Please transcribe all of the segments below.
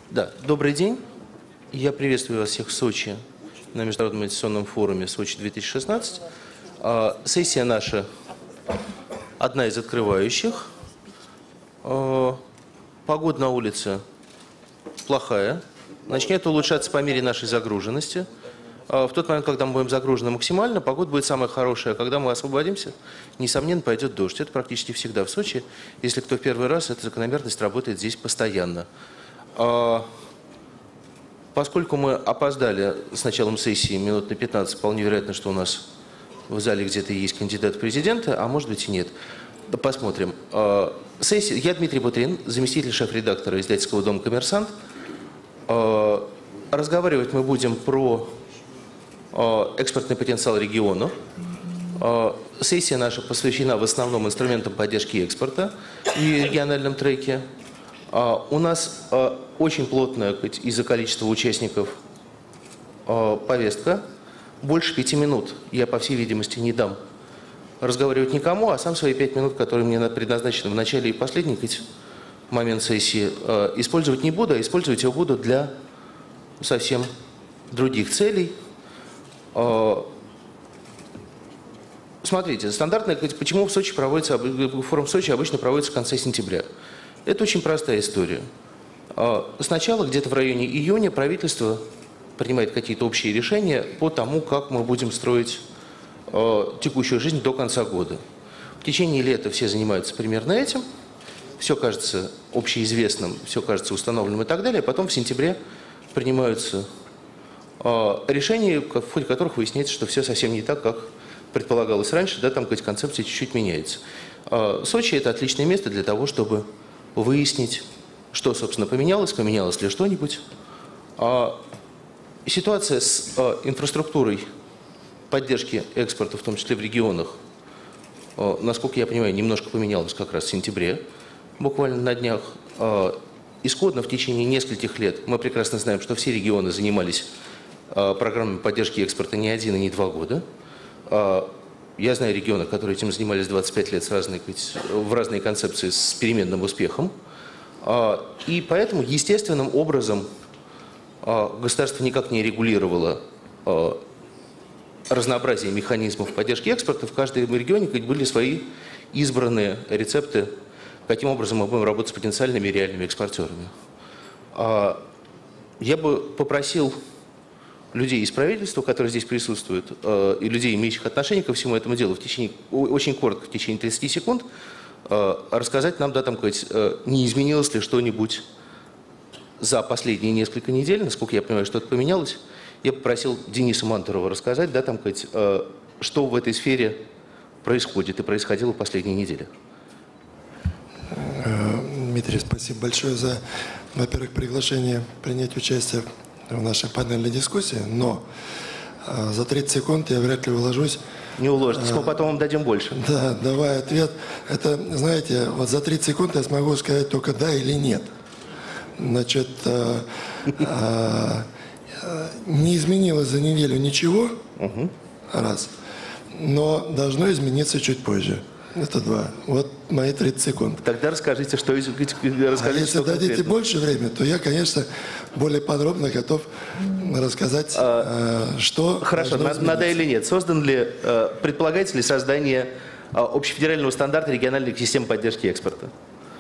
Да, добрый день. Я приветствую вас всех в Сочи на Международном инвестиционном форуме Сочи-2016. Сессия наша одна из открывающих. Погода на улице плохая. Начнет улучшаться по мере нашей загруженности. В тот момент, когда мы будем загружены максимально, погода будет самая хорошая. Когда мы освободимся, несомненно, пойдет дождь. Это практически всегда в Сочи. Если кто в первый раз, эта закономерность работает здесь постоянно. Поскольку мы опоздали с началом сессии минут на 15, вполне вероятно, что у нас в зале где-то есть кандидат в президенты, а может быть и нет. Да посмотрим. Я Дмитрий Бутрин, заместитель шеф-редактора издательского дома «Коммерсант». Разговаривать мы будем про экспортный потенциал региона. Сессия наша посвящена в основном инструментам поддержки экспорта и региональном треке. У нас очень плотная из-за количества участников повестка. Больше 5 минут я, по всей видимости, не дам разговаривать никому, а сам свои 5 минут, которые мне предназначены в начале и последний момент сессии, использовать не буду, а использовать его буду для совсем других целей. Смотрите, стандартно, почему в Сочи форум в Сочи обычно проводится в конце сентября. Это очень простая история. Сначала, где-то в районе июня, правительство принимает какие-то общие решения по тому, как мы будем строить текущую жизнь до конца года. В течение лета все занимаются примерно этим. Все кажется общеизвестным, все кажется установленным и так далее. Потом в сентябре принимаются решения, в ходе которых выясняется, что все совсем не так, как предполагалось раньше, да, там концепция чуть-чуть меняется. Сочи – это отличное место для того, чтобы выяснить, что, собственно, поменялось ли что-нибудь. Ситуация с инфраструктурой поддержки экспорта, в том числе в регионах, насколько я понимаю, немножко поменялась как раз в сентябре, буквально на днях. Исходно в течение нескольких лет мы прекрасно знаем, что все регионы занимались программами поддержки экспорта не 1 и не 2 года. Я знаю регионы, которые этим занимались 25 лет в разные концепции с переменным успехом. И поэтому естественным образом государство никак не регулировало разнообразие механизмов поддержки экспорта. В каждом регионе были свои избранные рецепты, каким образом мы будем работать с потенциальными и реальными экспортерами. Я бы попросил людей из правительства, которые здесь присутствуют, и людей, имеющих отношение ко всему этому делу, очень коротко, в течение 30 секунд, рассказать нам, да, не изменилось ли что-нибудь за последние несколько недель, насколько я понимаю, что-то поменялось. Я попросил Дениса Мантурова рассказать, да, что в этой сфере происходит и происходило в последние недели. Дмитрий, спасибо большое за, во-первых, приглашение принять участие в нашей панельной дискуссии, но за 30 секунд я вряд ли уложусь. Не уложитесь, мы потом вам дадим больше. Да, давай ответ. Это, знаете, вот за 30 секунд я смогу сказать только да или нет. Значит, не изменилось за неделю ничего, раз, но должно измениться чуть позже. Это 2. Вот мои 30 секунд. Тогда расскажите, что расскажите. Если дадите больше времени, то я, конечно, более подробно готов рассказать, что... Хорошо, надо или нет. Предполагается ли создание общефедерального стандарта региональных систем поддержки экспорта?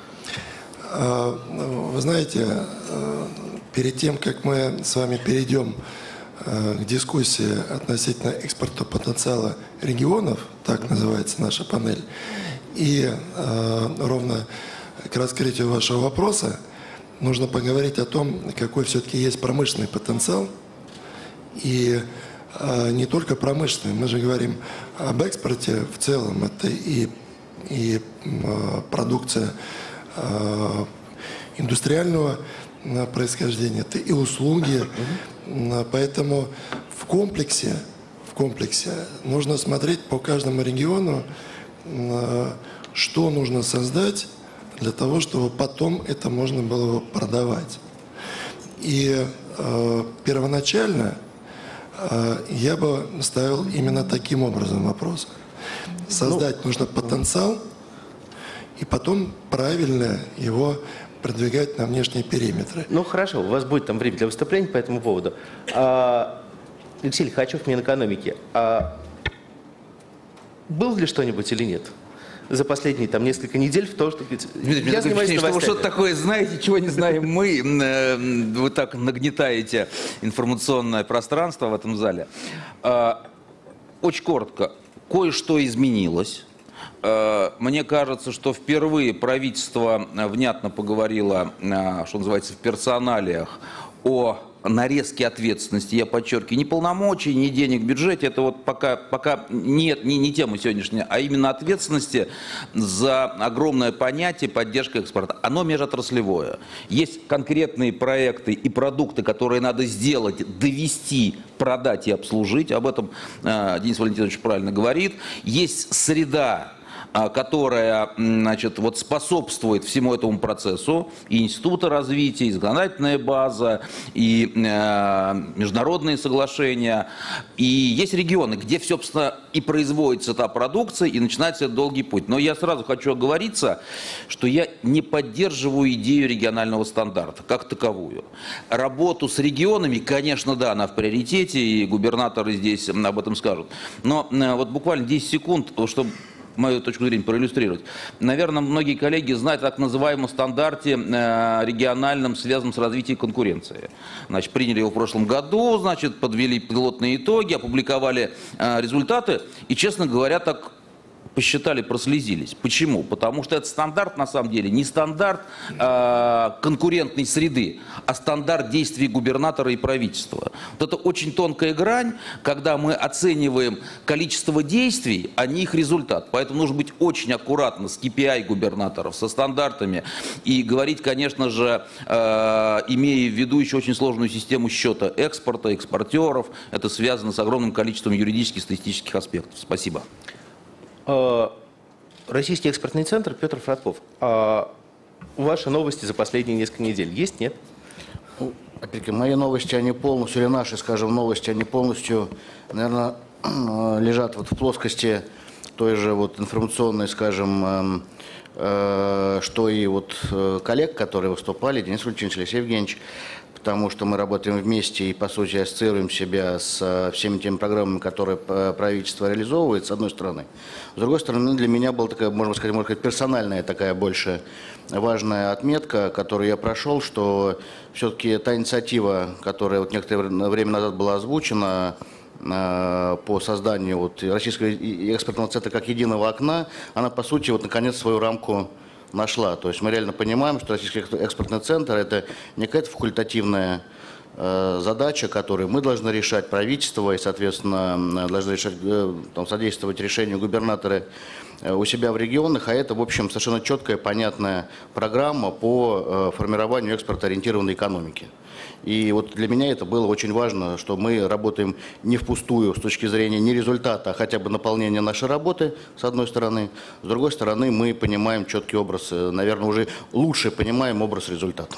Вы знаете, перед тем, как мы с вами перейдем к дискуссии относительно экспортного потенциала регионов, так называется наша панель, и ровно к раскрытию вашего вопроса нужно поговорить о том, какой все-таки есть промышленный потенциал, и не только промышленный, мы же говорим об экспорте в целом, это и продукция индустриального происхождения, это и услуги. Поэтому в комплексе нужно смотреть по каждому региону, что нужно создать для того, чтобы потом это можно было продавать. И первоначально я бы ставил именно таким образом вопрос. Создать нужно потенциал, и потом правильно его продвигать на внешние периметры. Ну хорошо, у вас будет там время для выступления по этому поводу. Алексей Лихачев, Минэкономики. Было ли что-нибудь или нет за последние там несколько недель в том, что... Дмитрий, я занимаюсь новостями. Что вы что-то такое знаете, чего не знаем мы. Вы так нагнетаете информационное пространство в этом зале. Очень коротко. Кое-что изменилось. Мне кажется, что впервые правительство внятно поговорило, что называется, в персоналиях о нарезке ответственности, я подчеркиваю, ни полномочий, ни денег в бюджете, это вот пока нет, не тема сегодняшняя, а именно ответственности за огромное понятие поддержка экспорта. Оно межотраслевое. Есть конкретные проекты и продукты, которые надо сделать, довести, продать и обслужить. Об этом Денис Валентинович правильно говорит. Есть среда, которая, значит, вот способствует всему этому процессу, и институты развития, и законодательная база, и международные соглашения, и есть регионы, где, собственно, и производится та продукция, и начинается этот долгий путь. Но я сразу хочу оговориться, что я не поддерживаю идею регионального стандарта как таковую. Работу с регионами, конечно, да, она в приоритете, и губернаторы здесь об этом скажут. Но вот буквально 10 секунд, чтобы мою точку зрения проиллюстрировать. Наверное, многие коллеги знают о так называемом стандарте региональном, связанном с развитием конкуренции. Значит, приняли его в прошлом году, значит, подвели пилотные итоги, опубликовали результаты и, честно говоря, так посчитали, прослезились. Почему? Потому что этот стандарт, на самом деле, не стандарт конкурентной среды, а стандарт действий губернатора и правительства. Вот это очень тонкая грань, когда мы оцениваем количество действий, а не их результат. Поэтому нужно быть очень аккуратно с KPI губернаторов, со стандартами и говорить, конечно же, имея в виду еще очень сложную систему счета экспорта, экспортеров. Это связано с огромным количеством юридических и статистических аспектов. Спасибо. Российский экспортный центр, Петр Фродков. Ваши новости за последние несколько недель есть, нет? Опять-таки, мои новости, они полностью, или наши, скажем, новости, они полностью, наверное, лежат вот в плоскости той же вот информационной, скажем, что и вот коллег, которые выступали, Денис Валентинович, Алексей Евгеньевич, потому что мы работаем вместе и, по сути, ассоциируем себя с всеми теми программами, которые правительство реализовывает, с одной стороны. С другой стороны, для меня была такая, можно сказать, персональная такая больше важная отметка, которую я прошел, что все-таки та инициатива, которая вот некоторое время назад была озвучена по созданию вот Российского экспортного центра как единого окна, она, по сути, вот наконец свою рамку нашла. То есть мы реально понимаем, что Российский экспортный центр – это не какая-то факультативная задача, которую мы должны решать, правительство, и, соответственно, должны решать, там, содействовать решению губернаторы у себя в регионах, а это, в общем, совершенно четкая, понятная программа по формированию экспортоориентированной экономики. И вот для меня это было очень важно, что мы работаем не впустую с точки зрения не результата, а хотя бы наполнения нашей работы, с одной стороны. С другой стороны, мы понимаем четкий образ, наверное, уже лучше понимаем образ результата.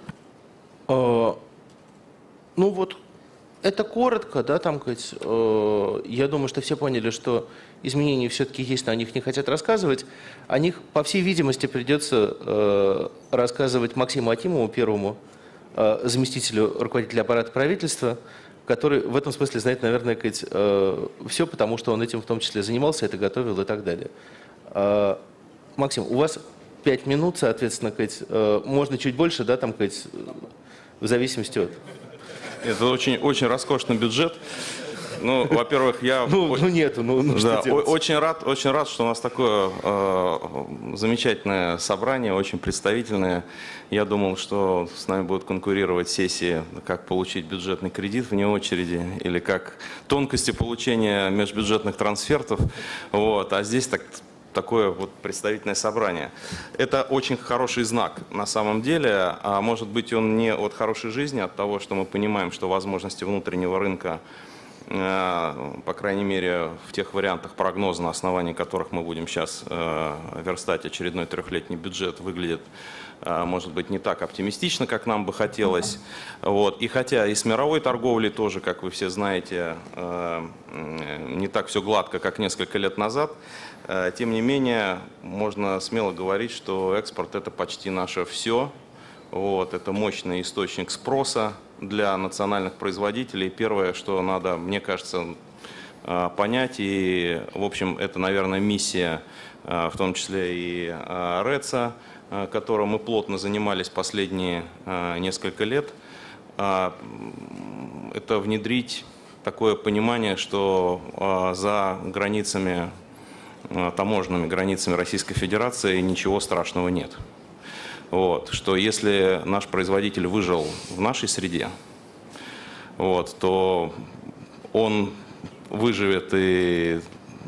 Ну вот, это коротко, да, там, сказать, я думаю, что все поняли, что изменения все-таки есть, но о них не хотят рассказывать. О них, по всей видимости, придется рассказывать Максиму Акимову, первому заместителю руководителя аппарата правительства, который в этом смысле знает, наверное, все, потому что он этим в том числе занимался, это готовил и так далее. Максим, у вас 5 минут, соответственно, можно чуть больше, да, там, в зависимости от... Это очень роскошный бюджет. Ну, во-первых, я очень рад, что у нас такое замечательное собрание, очень представительное. Я думал, что с нами будут конкурировать сессии, как получить бюджетный кредит вне очереди, или как тонкости получения межбюджетных трансфертов. Вот. А здесь такое вот представительное собрание. Это очень хороший знак на самом деле, а может быть он не от хорошей жизни, а от того, что мы понимаем, что возможности внутреннего рынка, по крайней мере, в тех вариантах прогноза, на основании которых мы будем сейчас верстать очередной трехлетний бюджет, выглядит, может быть, не так оптимистично, как нам бы хотелось. Вот. И хотя и с мировой торговлей тоже, как вы все знаете, не так все гладко, как несколько лет назад, тем не менее, можно смело говорить, что экспорт – это почти наше все. Вот, это мощный источник спроса для национальных производителей. Первое, что надо, мне кажется, понять, и, в общем, это, наверное, миссия, в том числе и РЭЦа, которым мы плотно занимались последние несколько лет, это внедрить такое понимание, что за границами, таможенными границами Российской Федерации ничего страшного нет. Вот, что если наш производитель выжил в нашей среде, вот, то он выживет и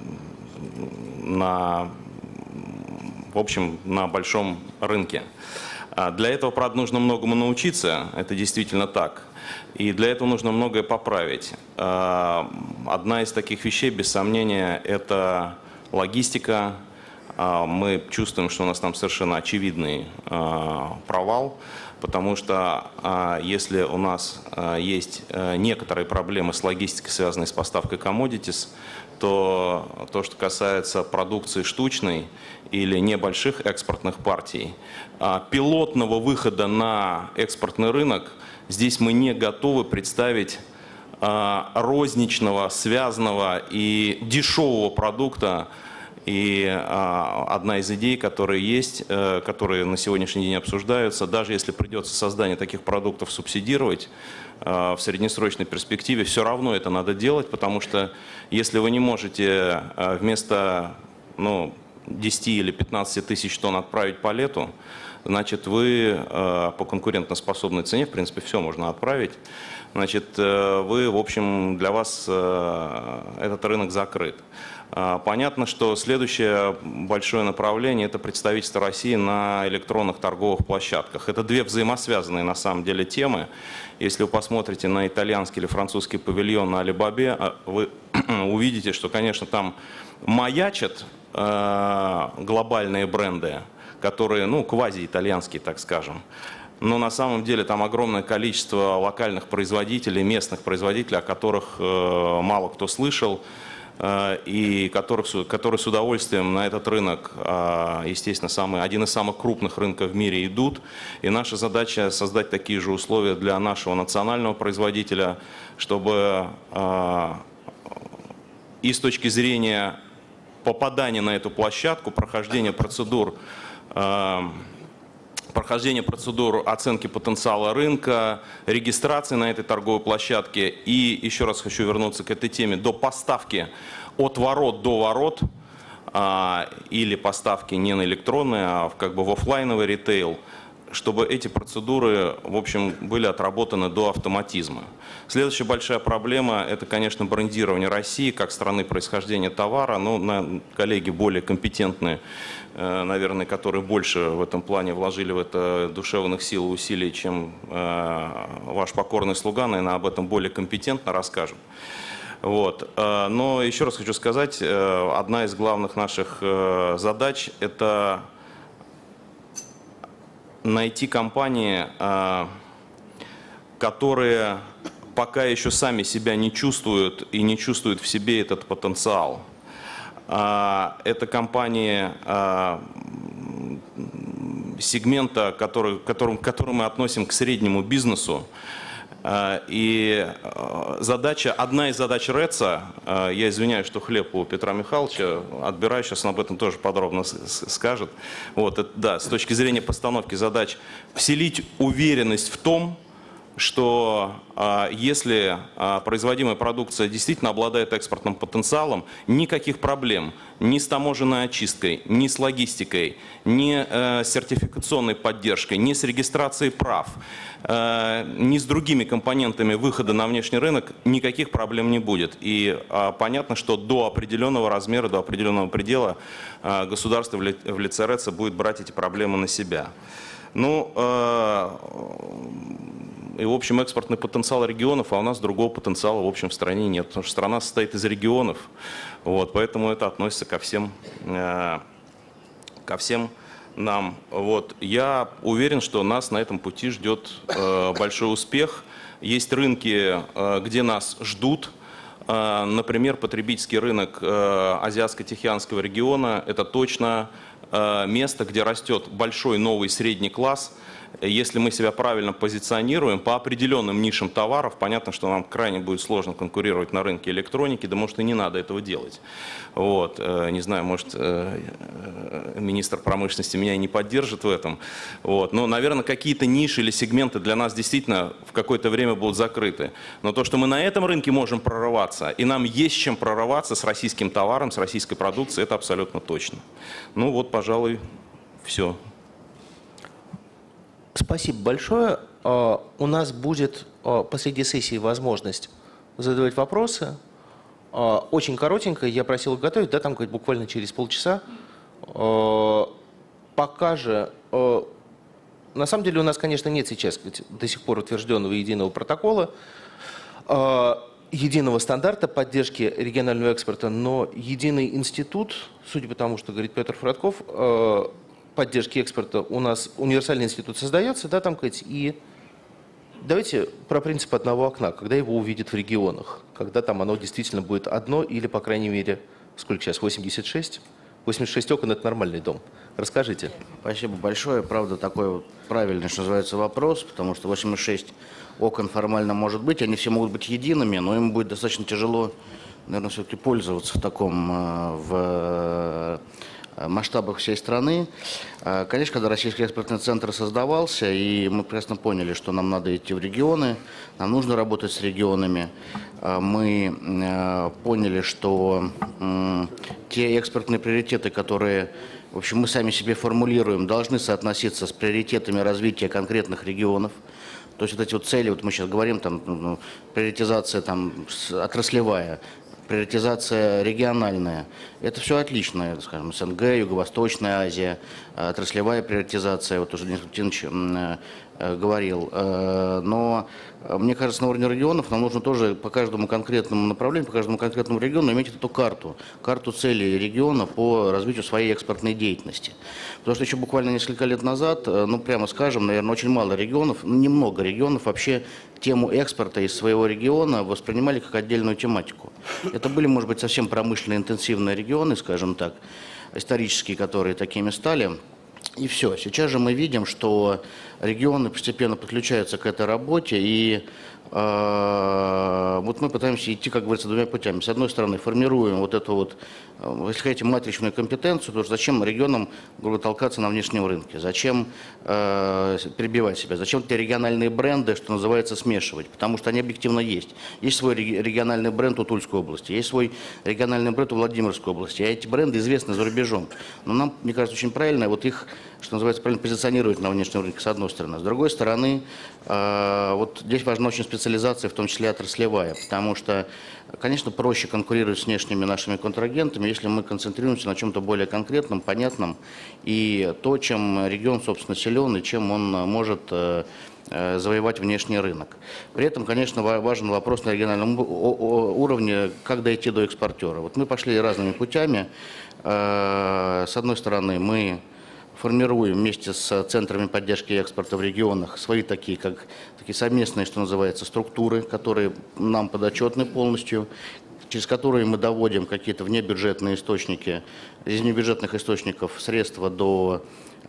в общем, на большом рынке. Для этого, правда, нужно многому научиться, это действительно так. И для этого нужно многое поправить. Одна из таких вещей, без сомнения, это логистика. Мы чувствуем, что у нас там совершенно очевидный провал, потому что если у нас есть некоторые проблемы с логистикой, связанные с поставкой commodities, то то, что касается продукции штучной или небольших экспортных партий, пилотного выхода на экспортный рынок, здесь мы не готовы представить розничного, связанного и дешевого продукта. И одна из идей, которые есть, которые на сегодняшний день обсуждаются, даже если придется создание таких продуктов субсидировать в среднесрочной перспективе, все равно это надо делать, потому что если вы не можете вместо 10 или 15 тысяч тонн отправить по лету, значит, вы по конкурентоспособной цене, в принципе, все можно отправить, значит, вы, в общем, для вас этот рынок закрыт. Понятно, что следующее большое направление – это представительство России на электронных торговых площадках. Это две взаимосвязанные на самом деле темы. Если вы посмотрите на итальянский или французский павильон на Алибабе, вы увидите, что, конечно, там маячат глобальные бренды, которые, квази-итальянские, так скажем. Но на самом деле там огромное количество локальных производителей, местных производителей, о которых мало кто слышал, и которые с удовольствием на этот рынок, естественно, один из самых крупных рынков в мире идут. И наша задача создать такие же условия для нашего национального производителя, чтобы и с точки зрения попадания на эту площадку, прохождения процедур оценки потенциала рынка, регистрации на этой торговой площадке и, еще раз хочу вернуться к этой теме, до поставки от ворот до ворот или поставки не на электронные, а в офлайновый ритейл, чтобы эти процедуры, в общем, были отработаны до автоматизма. Следующая большая проблема – это, конечно, брендирование России как страны происхождения товара. Коллеги более компетентные, наверное, которые больше в этом плане вложили в это душевных сил и усилий, чем ваш покорный слуга, наверное, об этом более компетентно расскажут. Вот. Но еще раз хочу сказать, одна из главных наших задач – это найти компании, которые пока еще сами себя не чувствуют и не чувствуют в себе этот потенциал. Это компании сегмента, который мы относим к среднему бизнесу. И одна из задач РЭЦа, я извиняюсь, что хлеб у Петра Михайловича, отбираю, сейчас он об этом тоже подробно скажет. С точки зрения постановки задач, вселить уверенность в том, что если производимая продукция действительно обладает экспортным потенциалом, никаких проблем ни с таможенной очисткой, ни с логистикой, ни с сертификационной поддержкой, ни с регистрацией прав, ни с другими компонентами выхода на внешний рынок никаких проблем не будет. И понятно, что до определенного размера, до определенного предела государство в лице РЭЦа будет брать эти проблемы на себя. И, в общем, экспортный потенциал регионов, а у нас другого потенциала, в общем, в стране нет, потому что страна состоит из регионов, поэтому это относится ко всем нам. Я уверен, что нас на этом пути ждет большой успех. Есть рынки, где нас ждут. Например, потребительский рынок Азиатско-Тихоокеанского региона – это точно место, где растет большой новый средний класс. если мы себя правильно позиционируем по определенным нишам товаров, понятно, что нам крайне будет сложно конкурировать на рынке электроники, да может и не надо этого делать. Вот. Не знаю, может министр промышленности меня и не поддержит в этом. Вот. Но, наверное, какие-то ниши или сегменты для нас действительно в какое-то время будут закрыты. Но то, что мы на этом рынке можем прорываться, и нам есть чем прорываться с российским товаром, с российской продукцией, это абсолютно точно. Ну вот, пожалуй, все. Спасибо большое. У нас будет посреди сессии возможность задавать вопросы. Очень коротенько, я просил их готовить, да, там буквально через полчаса. Пока же, на самом деле у нас, конечно, нет сейчас до сих пор утвержденного единого протокола, единого стандарта поддержки регионального экспорта, но единый институт, судя по тому, что говорит Петр Фродков, поддержки экспорта у нас универсальный институт создается, да, там, и давайте про принцип одного окна, когда его увидят в регионах, когда там оно действительно будет одно или, по крайней мере, сколько сейчас, 86? 86 окон – это нормальный дом. Расскажите. Спасибо большое. Правда, такой вот правильный, что называется, вопрос, потому что 86 окон формально может быть, они все могут быть едиными, но им будет достаточно тяжело, наверное, все-таки пользоваться в таком, в масштабах всей страны. Конечно, когда Российский экспортный центр создавался, и мы прекрасно поняли, что нам надо идти в регионы, нам нужно работать с регионами, мы поняли, что те экспортные приоритеты, которые, в общем, мы сами себе формулируем, должны соотноситься с приоритетами развития конкретных регионов. То есть вот эти вот цели, вот мы сейчас говорим, там, приоритизация там, отраслевая, приоритизация региональная. Это все отлично, скажем, СНГ, Юго-Восточная Азия, отраслевая приоритизация, вот уже Денис Валентинович говорил. Но мне кажется, на уровне регионов нам нужно тоже по каждому конкретному направлению, по каждому конкретному региону иметь эту карту целей региона по развитию своей экспортной деятельности. Потому что еще буквально несколько лет назад, ну прямо скажем, наверное, очень мало регионов, немного регионов вообще тему экспорта из своего региона воспринимали как отдельную тематику. Это были, может быть, совсем промышленно интенсивные регионы, скажем так, исторические, которые такими стали. И все. Сейчас же мы видим, что регионы постепенно подключаются к этой работе, и вот мы пытаемся идти, как говорится, двумя путями. С одной стороны, формируем вот эту вот, если хотите, матричную компетенцию, потому что зачем регионам, грубо говоря, толкаться на внешнем рынке, зачем перебивать себя, зачем эти региональные бренды, что называется, смешивать, потому что они объективно есть. Есть свой региональный бренд у Тульской области, есть свой региональный бренд у Владимирской области, а эти бренды известны за рубежом. Но нам, мне кажется, очень правильно вот их, что называется, правильно позиционировать на внешнем рынке, с одной стороны. С другой стороны, вот здесь важна очень специализация, в том числе отраслевая, потому что, конечно, проще конкурировать с внешними нашими контрагентами, если мы концентрируемся на чем-то более конкретном, понятном, и то, чем регион, собственно, силен, и чем он может завоевать внешний рынок. При этом, конечно, важен вопрос на региональном уровне, как дойти до экспортера. Вот мы пошли разными путями. С одной стороны, мы формируем вместе с центрами поддержки экспорта в регионах свои такие совместные, что называется, структуры, которые нам подотчетны полностью, через которые мы доводим какие-то внебюджетные источники, из внебюджетных источников средства до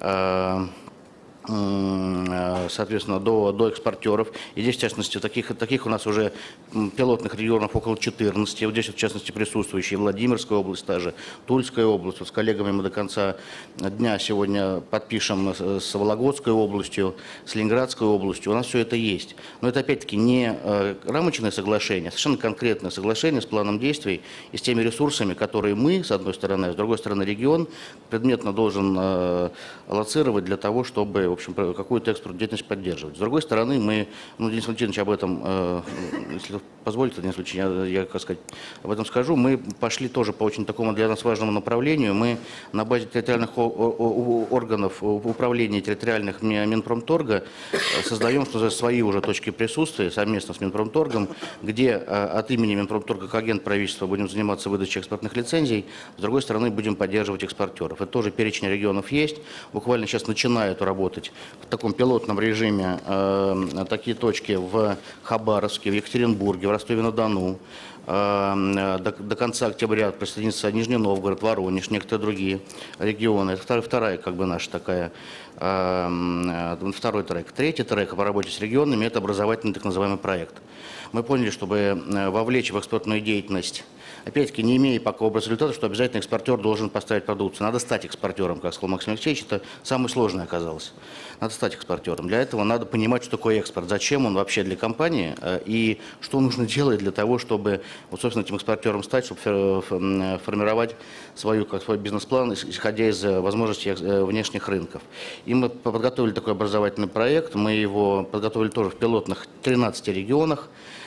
соответственно, до экспортеров. И здесь, в частности, таких у нас уже пилотных регионов около 14. Вот здесь, в частности, присутствующие Владимирская область, та же Тульская область. Вот с коллегами мы до конца дня сегодня подпишем с Вологодской областью, с Ленинградской областью. У нас все это есть. Но это, опять-таки, не рамочное соглашение, а совершенно конкретное соглашение с планом действий и с теми ресурсами, которые мы, с одной стороны, а с другой стороны, регион предметно должен аллоцировать для того, чтобы, в общем, какую-то экспортную деятельность поддерживать. С другой стороны, мы, Денис Валентинович об этом, если позволите, Денис Валентинович, я, как сказать, об этом скажу, мы пошли тоже по очень такому для нас важному направлению. Мы на базе территориальных органов управления территориальных Минпромторга создаем, что свои уже точки присутствия совместно с Минпромторгом, где от имени Минпромторга как агент правительства будем заниматься выдачей экспортных лицензий, с другой стороны, будем поддерживать экспортеров. Это тоже перечень регионов есть. Буквально сейчас начинают работать в таком пилотном режиме такие точки в Хабаровске, в Екатеринбурге, в Ростове-на-Дону. До конца октября присоединится Нижний Новгород, Воронеж, некоторые другие регионы. Это вторая, как бы, наша такая Второй трек. Третий трек по работе с регионами – это образовательный так называемый проект. Мы поняли, чтобы вовлечь в экспортную деятельность, опять-таки, не имея пока образа результата, что обязательно экспортер должен поставить продукцию. Надо стать экспортером, как сказал Максим Алексеевич, это самое сложное оказалось. Надо стать экспортером. Для этого надо понимать, что такое экспорт, зачем он вообще для компании и что нужно делать для того, чтобы, вот, собственно, этим экспортером стать, чтобы формировать свой бизнес-план, исходя из возможностей внешних рынков. И мы подготовили такой образовательный проект, мы его подготовили тоже в пилотных 13 регионах.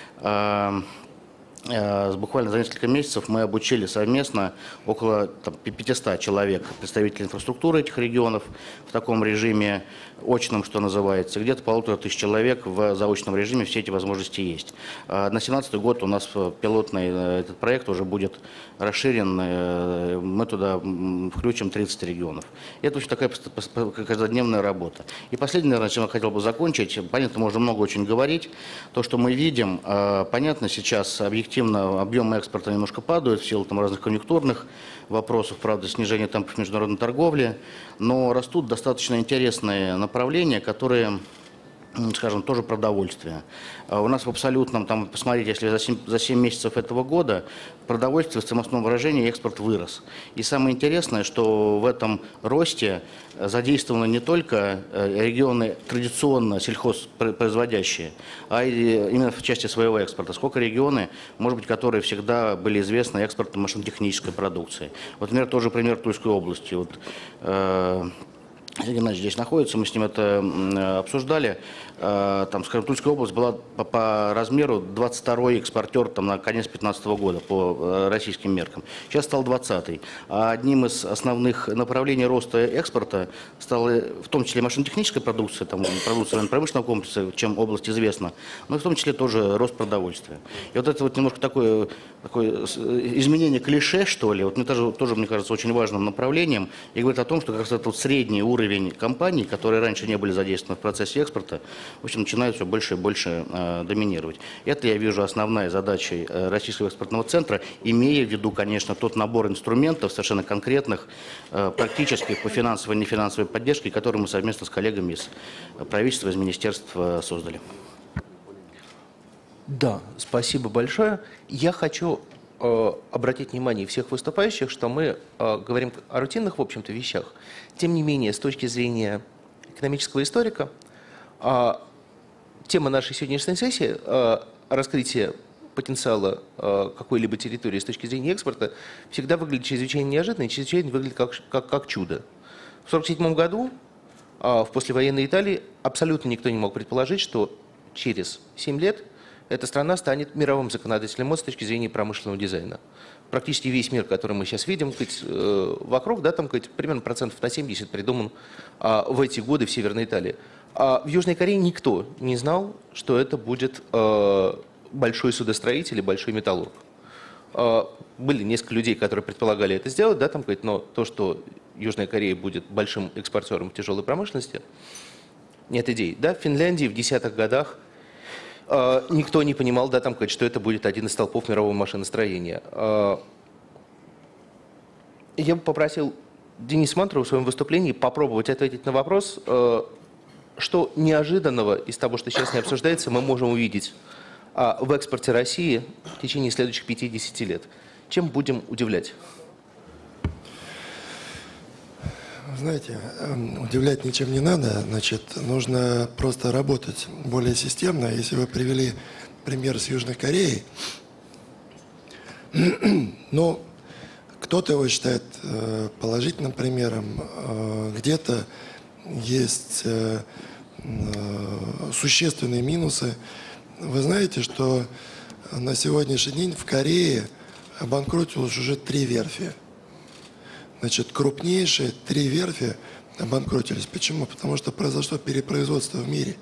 Буквально за несколько месяцев мы обучили совместно около 500 человек, представителей инфраструктуры этих регионов в таком режиме очном, что называется. Где-то 1500 человек в заочном режиме, все эти возможности есть. На 2017 год у нас пилотный этот проект уже будет расширен, мы туда включим 30 регионов. Это очень такая каждодневная работа. И последнее, наверное, чем я хотел бы закончить, понятно, можно много очень говорить. То, что мы видим, понятно, сейчас объективно объемы экспорта немножко падают в силу разных конъюнктурных вопросов, правда, снижения темпов международной торговли, но растут достаточно интересные направления, которые, скажем, тоже продовольствие. У нас в абсолютном, там, посмотрите, если за 7 месяцев этого года продовольствие в стоимостном выражении экспорт вырос. И самое интересное, что в этом росте задействованы не только регионы традиционно сельхозпроизводящие, а и именно в части своего экспорта. Сколько регионы, может быть, которые всегда были известны экспортом машинотехнической продукции. Вот, например, тоже пример Тульской области. Вот, Сергей Геннадьевич здесь находится, мы с ним это обсуждали. Там, скажем, Тульская область была по размеру 22-й экспортер на конец 2015 года по российским меркам. Сейчас стал 20-й. А одним из основных направлений роста экспорта стала в том числе машинотехническая продукция, продукция промышленного комплекса, чем область известна, но в том числе тоже рост продовольствия. И вот это вот немножко такое изменение клише, что ли, вот мне тоже, мне кажется, очень важным направлением, и говорит о том, что как раз этот средний уровень компаний, которые раньше не были задействованы в процессе экспорта, в общем, начинают все больше и больше доминировать. Это я вижу основной задачей Российского экспортного центра, имея в виду, конечно, тот набор инструментов, совершенно конкретных, практических по финансовой и нефинансовой поддержке, которые мы совместно с коллегами из правительства, из министерства создали. Да, спасибо большое. Я хочу обратить внимание всех выступающих, что мы говорим о рутинных, в общем-то, вещах. Тем не менее, с точки зрения экономического историка, тема нашей сегодняшней сессии раскрытие потенциала какой-либо территории с точки зрения экспорта всегда выглядит чрезвычайно неожиданно и чрезвычайно выглядит как чудо. В 1947 году в послевоенной Италии абсолютно никто не мог предположить, что через 7 лет эта страна станет мировым законодателем МОД с точки зрения промышленного дизайна. Практически весь мир, который мы сейчас видим вокруг, да, там примерно процентов на 70 придуман в эти годы в Северной Италии. А в Южной Корее никто не знал, что это будет большой судостроитель и большой металлург. Были несколько людей, которые предполагали это сделать, да, там, но то, что Южная Корея будет большим экспортером тяжелой промышленности, нет идей. Да, в Финляндии в 10-х годах никто не понимал, да, там, что это будет один из столпов мирового машиностроения. Я бы попросил Дениса Мантурова в своем выступлении попробовать ответить на вопрос, что неожиданного из того, что сейчас не обсуждается, мы можем увидеть в экспорте России в течение следующих 50 лет. Чем будем удивлять? Знаете, удивлять ничем не надо, значит, нужно просто работать более системно. Если вы привели пример с Южной Кореей, но кто-то его считает положительным примером, где-то есть существенные минусы. Вы знаете, что на сегодняшний день в Корее обанкротилось уже 3 верфи. Значит, крупнейшие 3 верфи обанкротились. Почему? Потому что произошло перепроизводство в мире.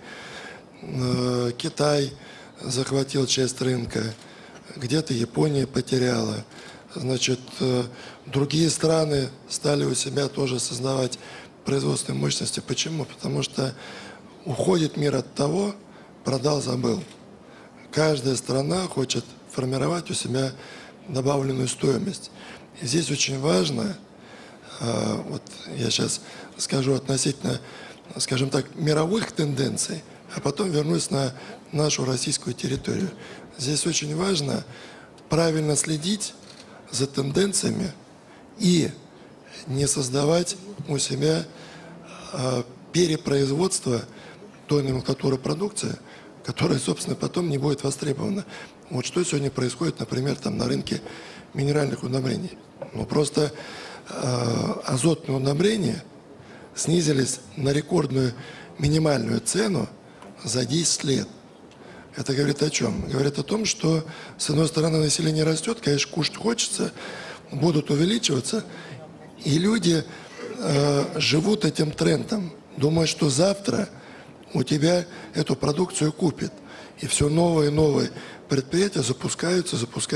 Китай захватил часть рынка, где-то Япония потеряла. Значит, другие страны стали у себя тоже создавать производственные мощности. Почему? Потому что уходит мир от того, продал, забыл. Каждая страна хочет формировать у себя добавленную стоимость. И здесь очень важно, вот я сейчас скажу относительно скажем так, мировых тенденций, а потом вернусь на нашу российскую территорию. Здесь очень важно правильно следить за тенденциями и не создавать у себя перепроизводство той номенклатуры продукции, которая, собственно, потом не будет востребована. Вот что сегодня происходит, например, там, на рынке минеральных удобрений. Ну, просто азотные удобрения снизились на рекордную минимальную цену за 10 лет. Это говорит о чем? Говорит о том, что, с одной стороны, население растет, конечно, кушать хочется, будут увеличиваться, и люди живут этим трендом, думают, что завтра у тебя эту продукцию купят. И все новые и новые предприятия запускаются.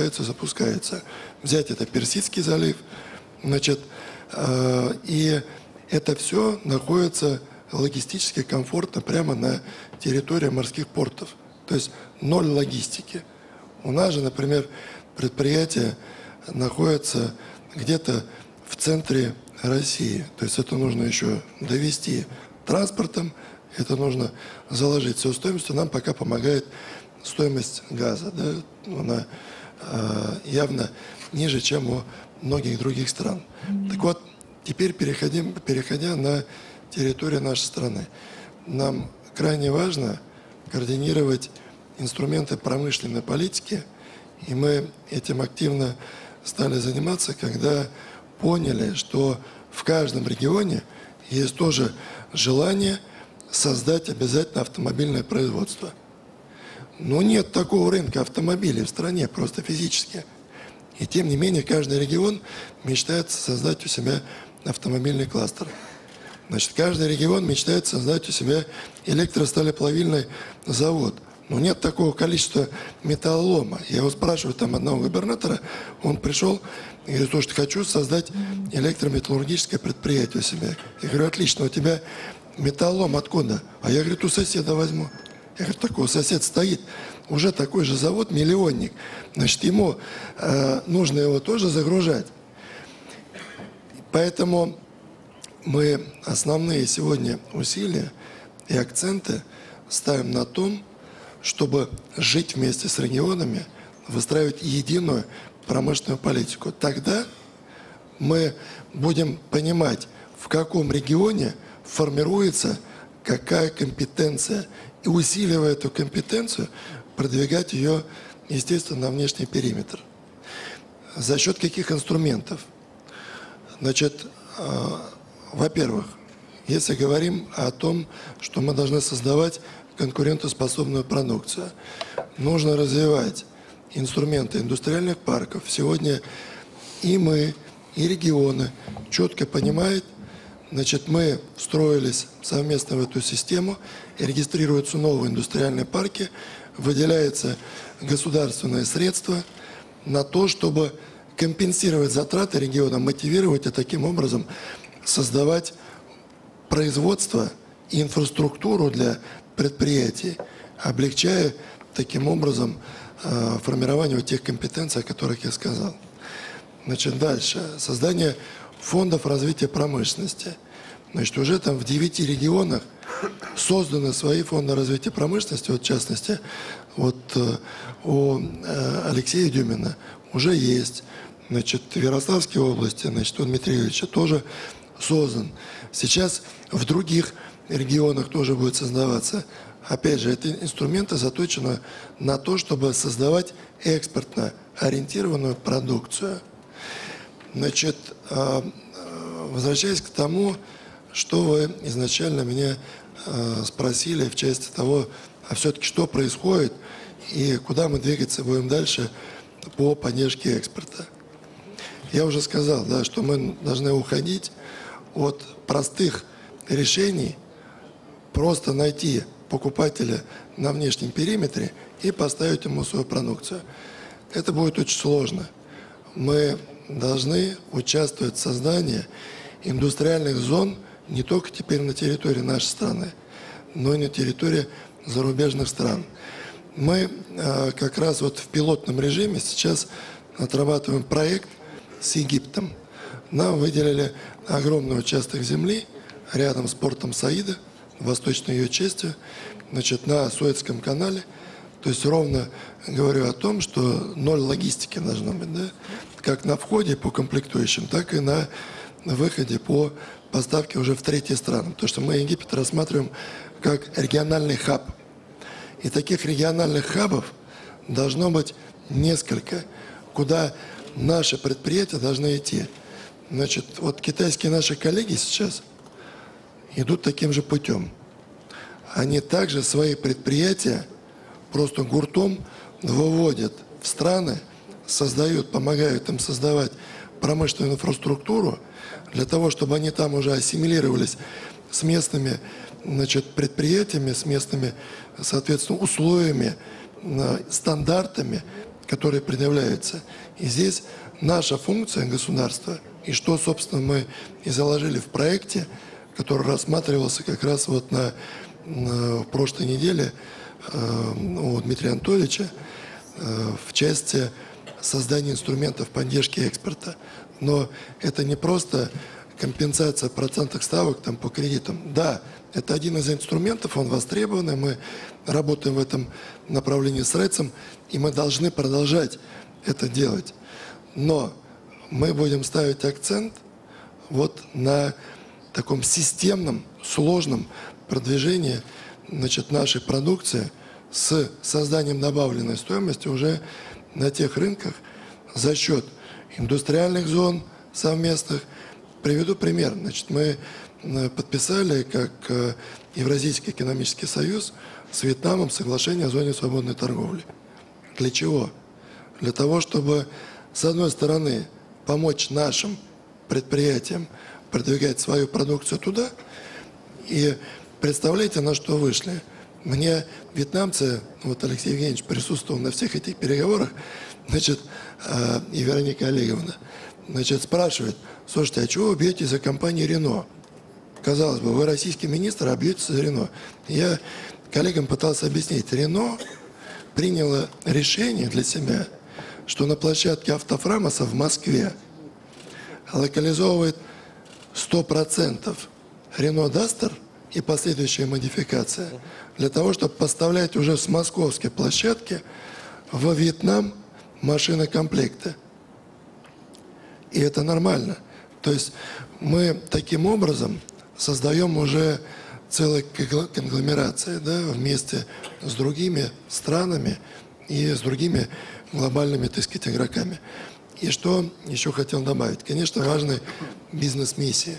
Взять это Персидский залив, значит, и это все находится логистически комфортно прямо на территории морских портов. То есть 0 логистики. У нас же, например, предприятие находится где-то в центре России. То есть это нужно еще довести транспортом, это нужно заложить всю стоимость. Нам пока помогает стоимость газа. Да? Она явно ниже, чем у многих других стран. Так вот, теперь переходя на территорию нашей страны. Нам крайне важно координировать инструменты промышленной политики, и мы этим активно стали заниматься, когда поняли, что в каждом регионе есть тоже желание создать обязательно автомобильное производство. Но нет такого рынка автомобилей в стране, просто физически. И тем не менее, каждый регион мечтает создать у себя автомобильный кластер. Значит, каждый регион мечтает создать у себя электросталеплавильный завод. Но нет такого количества металлолома. Я его спрашиваю там одного губернатора, он пришел и говорит, слушай, хочу создать электрометаллургическое предприятие у себя. Я говорю, отлично, у тебя металлолом откуда? А я, говорит, у соседа возьму. Я говорю, такой сосед стоит, уже такой же завод, миллионник. Значит, ему нужно его тоже загружать. Поэтому мы основные сегодня усилия и акценты ставим на том, чтобы жить вместе с регионами, выстраивать единую промышленную политику. Тогда мы будем понимать, в каком регионе формируется какая компетенция, и усиливая эту компетенцию, продвигать ее, естественно, на внешний периметр. За счет каких инструментов? Значит, во-первых, если говорим о том, что мы должны создавать конкурентоспособную продукцию, нужно развивать инструменты индустриальных парков. Сегодня и мы, и регионы четко понимают, значит, мы встроились совместно в эту систему, и регистрируются новые индустриальные парки, выделяются государственные средства на то, чтобы компенсировать затраты региона, мотивировать и таким образом создавать производство и инфраструктуру для предприятий, облегчая таким образом формирование тех компетенций, о которых я сказал. Значит, дальше. Создание фондов развития промышленности. Значит, уже там в 9 регионах созданы свои фонды развития промышленности, вот в частности, вот у Алексея Дюмина уже есть. Значит, в Ярославской области, значит, у Дмитрия Ильича тоже создан. Сейчас в других регионах тоже будет создаваться. Опять же, эти инструменты заточены на то, чтобы создавать экспортно ориентированную продукцию. Значит, возвращаясь к тому, что вы изначально меня спросили в части того, а все-таки что происходит и куда мы двигаться будем дальше по поддержке экспорта. Я уже сказал, да, что мы должны уходить от простых решений, просто найти покупателя на внешнем периметре и поставить ему свою продукцию. Это будет очень сложно. Мы должны участвовать в создании индустриальных зон не только теперь на территории нашей страны, но и на территории зарубежных стран. Мы как раз вот в пилотном режиме сейчас отрабатываем проект с Египтом. Нам выделили огромный участок земли рядом с портом Саида, в восточной ее части, значит, на Суэцком канале. То есть ровно говорю о том, что ноль логистики должно быть, да? Как на входе по комплектующим, так и на выходе по поставке уже в третьи страны. Потому что мы Египет рассматриваем как региональный хаб. И таких региональных хабов должно быть несколько, куда наши предприятия должны идти. Значит, вот китайские наши коллеги сейчас идут таким же путем. Они также свои предприятия просто гуртом выводят в страны, создают, помогают им создавать промышленную инфраструктуру для того, чтобы они там уже ассимилировались с местными, значит, предприятиями, с местными, соответственно, условиями, стандартами, которые предъявляются. И здесь наша функция государства, и что, собственно, мы и заложили в проекте, который рассматривался как раз вот в прошлой неделе у Дмитрия Анатольевича в части создания инструментов поддержки экспорта. Но это не просто компенсация процентных ставок там, по кредитам. Да, это один из инструментов, он востребованный, мы работаем в этом направлении с РЭЦом, и мы должны продолжать это делать. Но мы будем ставить акцент вот на таком системном, сложном продвижении, значит, нашей продукции с созданием добавленной стоимости уже на тех рынках за счет индустриальных зон совместных. Приведу пример. Значит, мы подписали, как Евразийский экономический союз, с Вьетнамом соглашение о зоне свободной торговли. Для чего? Для того, чтобы, с одной стороны, помочь нашим предприятиям продвигать свою продукцию туда. И представляете, на что вышли? Мне вьетнамцы, вот Алексей Евгеньевич присутствовал на всех этих переговорах, значит, и Вероника Олеговна, значит, спрашивает: слушайте, а чего вы бьетесь за компанию Рено? Казалось бы, вы российский министр, а бьетесь за Рено. Я коллегам пытался объяснить. Рено приняло решение для себя, что на площадке автофрамоса в Москве локализовывает 100% Рено Дастер и последующая модификация для того, чтобы поставлять уже с московской площадки во Вьетнам машинокомплекты. И это нормально. То есть мы таким образом создаем уже целая конгломерация, да, вместе с другими странами и с другими глобальными, так сказать, игроками. И что еще хотел добавить? Конечно, важны бизнес-миссии.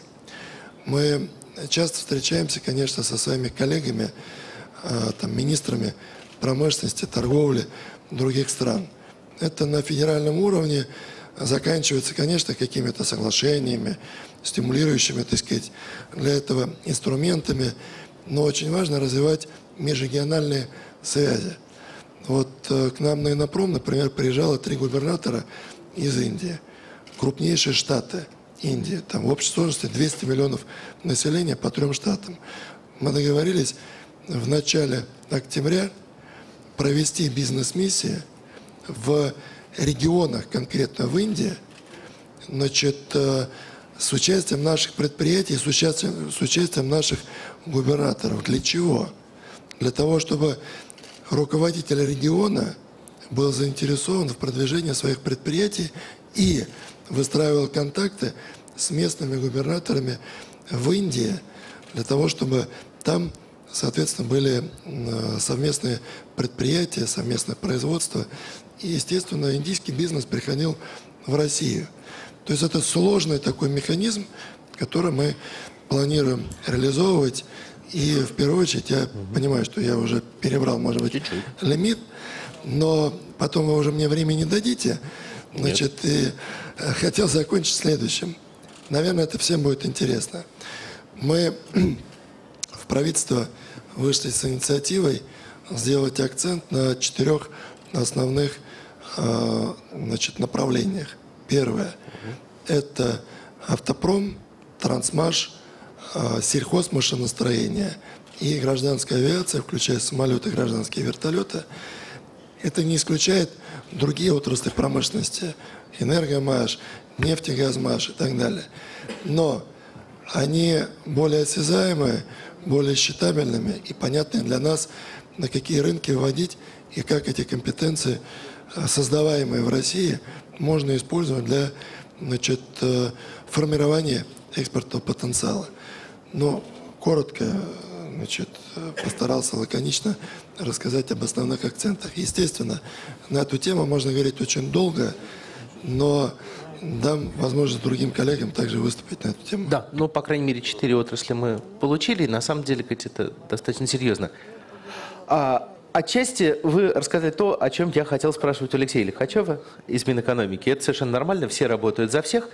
Мы часто встречаемся, конечно, со своими коллегами, там, министрами промышленности, торговли других стран. Это на федеральном уровне заканчивается, конечно, какими-то соглашениями, стимулирующими, так сказать, для этого инструментами. Но очень важно развивать межрегиональные связи. Вот к нам на Иннопром, например, приезжало 3 губернатора из Индии, крупнейшие штаты Индии. Там в общей сложности 200 миллионов населения по 3 штатам. Мы договорились в начале октября провести бизнес-миссии в регионах, конкретно в Индии, значит, с участием наших предприятий, с участием наших губернаторов. Для чего? Для того, чтобы руководитель региона был заинтересован в продвижении своих предприятий и выстраивал контакты с местными губернаторами в Индии, для того, чтобы там, соответственно, были совместные предприятия, совместное производство. И, естественно, индийский бизнес приходил в Россию. То есть это сложный такой механизм, который мы планируем реализовывать. И в первую очередь, я понимаю, что я уже перебрал, может быть, лимит, но потом вы уже мне времени не дадите. Значит, и хотел закончить следующим. Наверное, это всем будет интересно. Мы в правительство вышли с инициативой сделать акцент на 4 основных, значит, направлениях. Первое – это автопром, трансмаш, сельхозмашиностроение и гражданская авиация, включая самолеты и гражданские вертолеты. Это не исключает другие отрасли промышленности – энергомаш, нефтегазмаш и так далее. Но они более осязаемые, более считабельными и понятны для нас, на какие рынки вводить и как эти компетенции, создаваемые в России, можно использовать для, значит, формирования экспортного потенциала. Но коротко, значит, постарался лаконично рассказать об основных акцентах. Естественно, на эту тему можно говорить очень долго, но дам возможность другим коллегам также выступить на эту тему. Да, ну, по крайней мере, 4 отрасли мы получили, и на самом деле, это достаточно серьезно. Отчасти вы рассказали то, о чем я хотел спрашивать у Алексея Лихачева из Минэкономики. Это совершенно нормально, все работают за всех.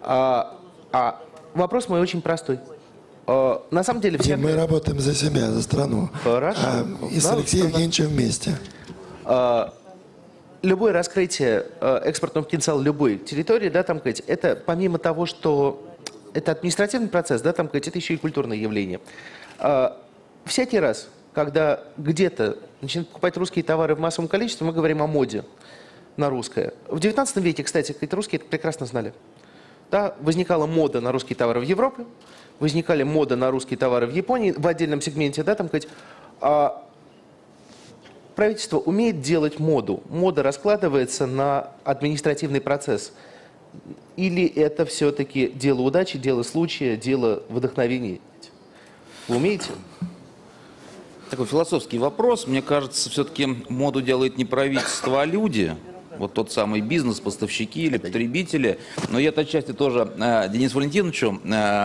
Вопрос мой очень простой. На самом деле... Мы работаем за себя, за страну. Хорошо. И с Алексеем Евгеньевичем вместе. Любое раскрытие экспортного потенциала любой территории, да, там, это помимо того, что это административный процесс, да, там, это еще и культурное явление. Всякий раз, когда где-то начинают покупать русские товары в массовом количестве, мы говорим о моде на русское. В 19 веке, кстати, русские это прекрасно знали. Да, возникала мода на русские товары в Европе, возникали мода на русские товары в Японии, в отдельном сегменте, да, там, правительство умеет делать моду. Мода раскладывается на административный процесс. Или это все-таки дело удачи, дело случая, дело вдохновения? Вы умеете? Такой философский вопрос. Мне кажется, все-таки моду делает не правительство, а люди. Вот тот самый бизнес, поставщики или потребители. Но я отчасти тоже Денису Валентиновичу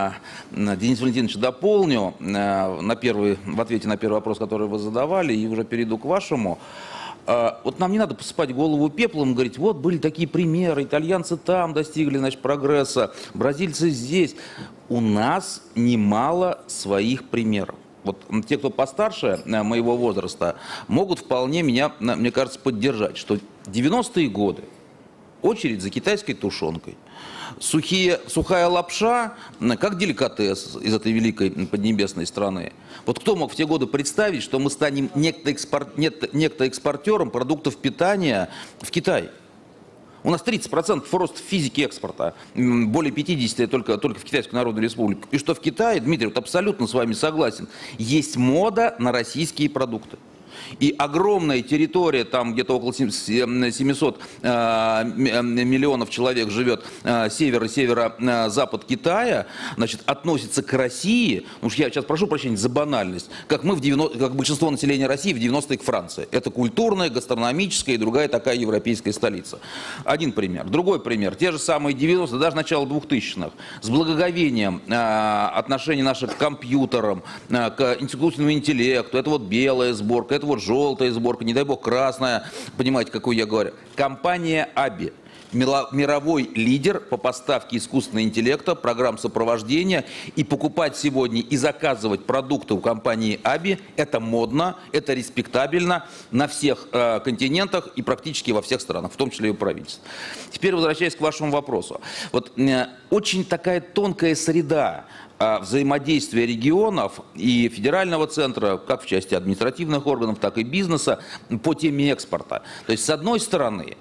дополню в ответе на первый вопрос, который вы задавали, и уже перейду к вашему. Вот нам не надо посыпать голову пеплом и говорить, вот были такие примеры, итальянцы там достигли, значит, прогресса, бразильцы здесь. У нас немало своих примеров. Вот те, кто постарше моего возраста, могут вполне меня, мне кажется, поддержать, что 90-е годы очередь за китайской тушенкой, сухая лапша, как деликатес из этой великой поднебесной страны. Вот кто мог в те годы представить, что мы станем некто экспортером продуктов питания в Китай? У нас 30% рост физики экспорта, более 50% только в Китайскую Народную Республику. И что в Китае, Дмитрий, вот абсолютно с вами согласен, есть мода на российские продукты. И огромная территория, там где-то около 700 миллионов человек живет, северо-запад Китая, значит, относится к России, уж я сейчас прошу прощения за банальность, как большинство населения России в 90-е к Франции. Это культурная, гастрономическая и другая такая европейская столица. Один пример. Другой пример. Те же самые 90-е, даже начало 2000-х. С благоговением отношение наших к компьютерам, к искусственному интеллекту. Это вот белая сборка, это вот желтая сборка, не дай бог красная, понимаете, какую я говорю. Компания Аби, мировой лидер по поставке искусственного интеллекта, программ сопровождения, и покупать сегодня и заказывать продукты у компании Аби, это модно, это респектабельно на всех континентах и практически во всех странах, в том числе и у правительств. Теперь возвращаясь к вашему вопросу. Вот очень такая тонкая среда взаимодействия регионов и федерального центра, как в части административных органов, так и бизнеса, по теме экспорта. То есть, с одной стороны,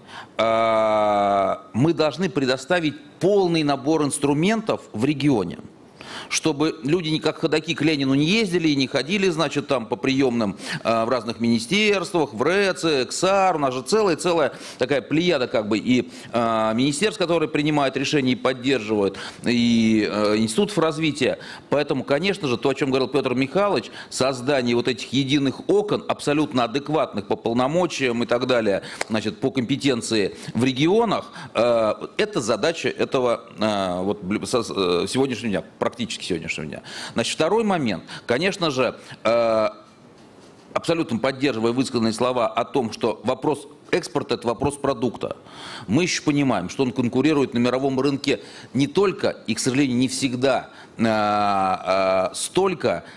мы должны предоставить полный набор инструментов в регионе, чтобы люди не как ходаки к Ленину не ездили и не ходили, значит, там по приемным в разных министерствах, в РЭЦ, КСАР. У нас же целая такая плеяда как бы и министерств, которые принимают решения и поддерживают, и институтов развития. Поэтому, конечно же, то, о чем говорил Петр Михайлович, создание вот этих единых окон, абсолютно адекватных по полномочиям и так далее, значит, по компетенции в регионах, это задача этого вот, сегодняшнего дня, практически сегодняшнего дня. Значит, второй момент. Конечно же, абсолютно поддерживая высказанные слова о том, что вопрос экспорта – это вопрос продукта. Мы еще понимаем, что он конкурирует на мировом рынке не только, и, к сожалению, не всегда столько,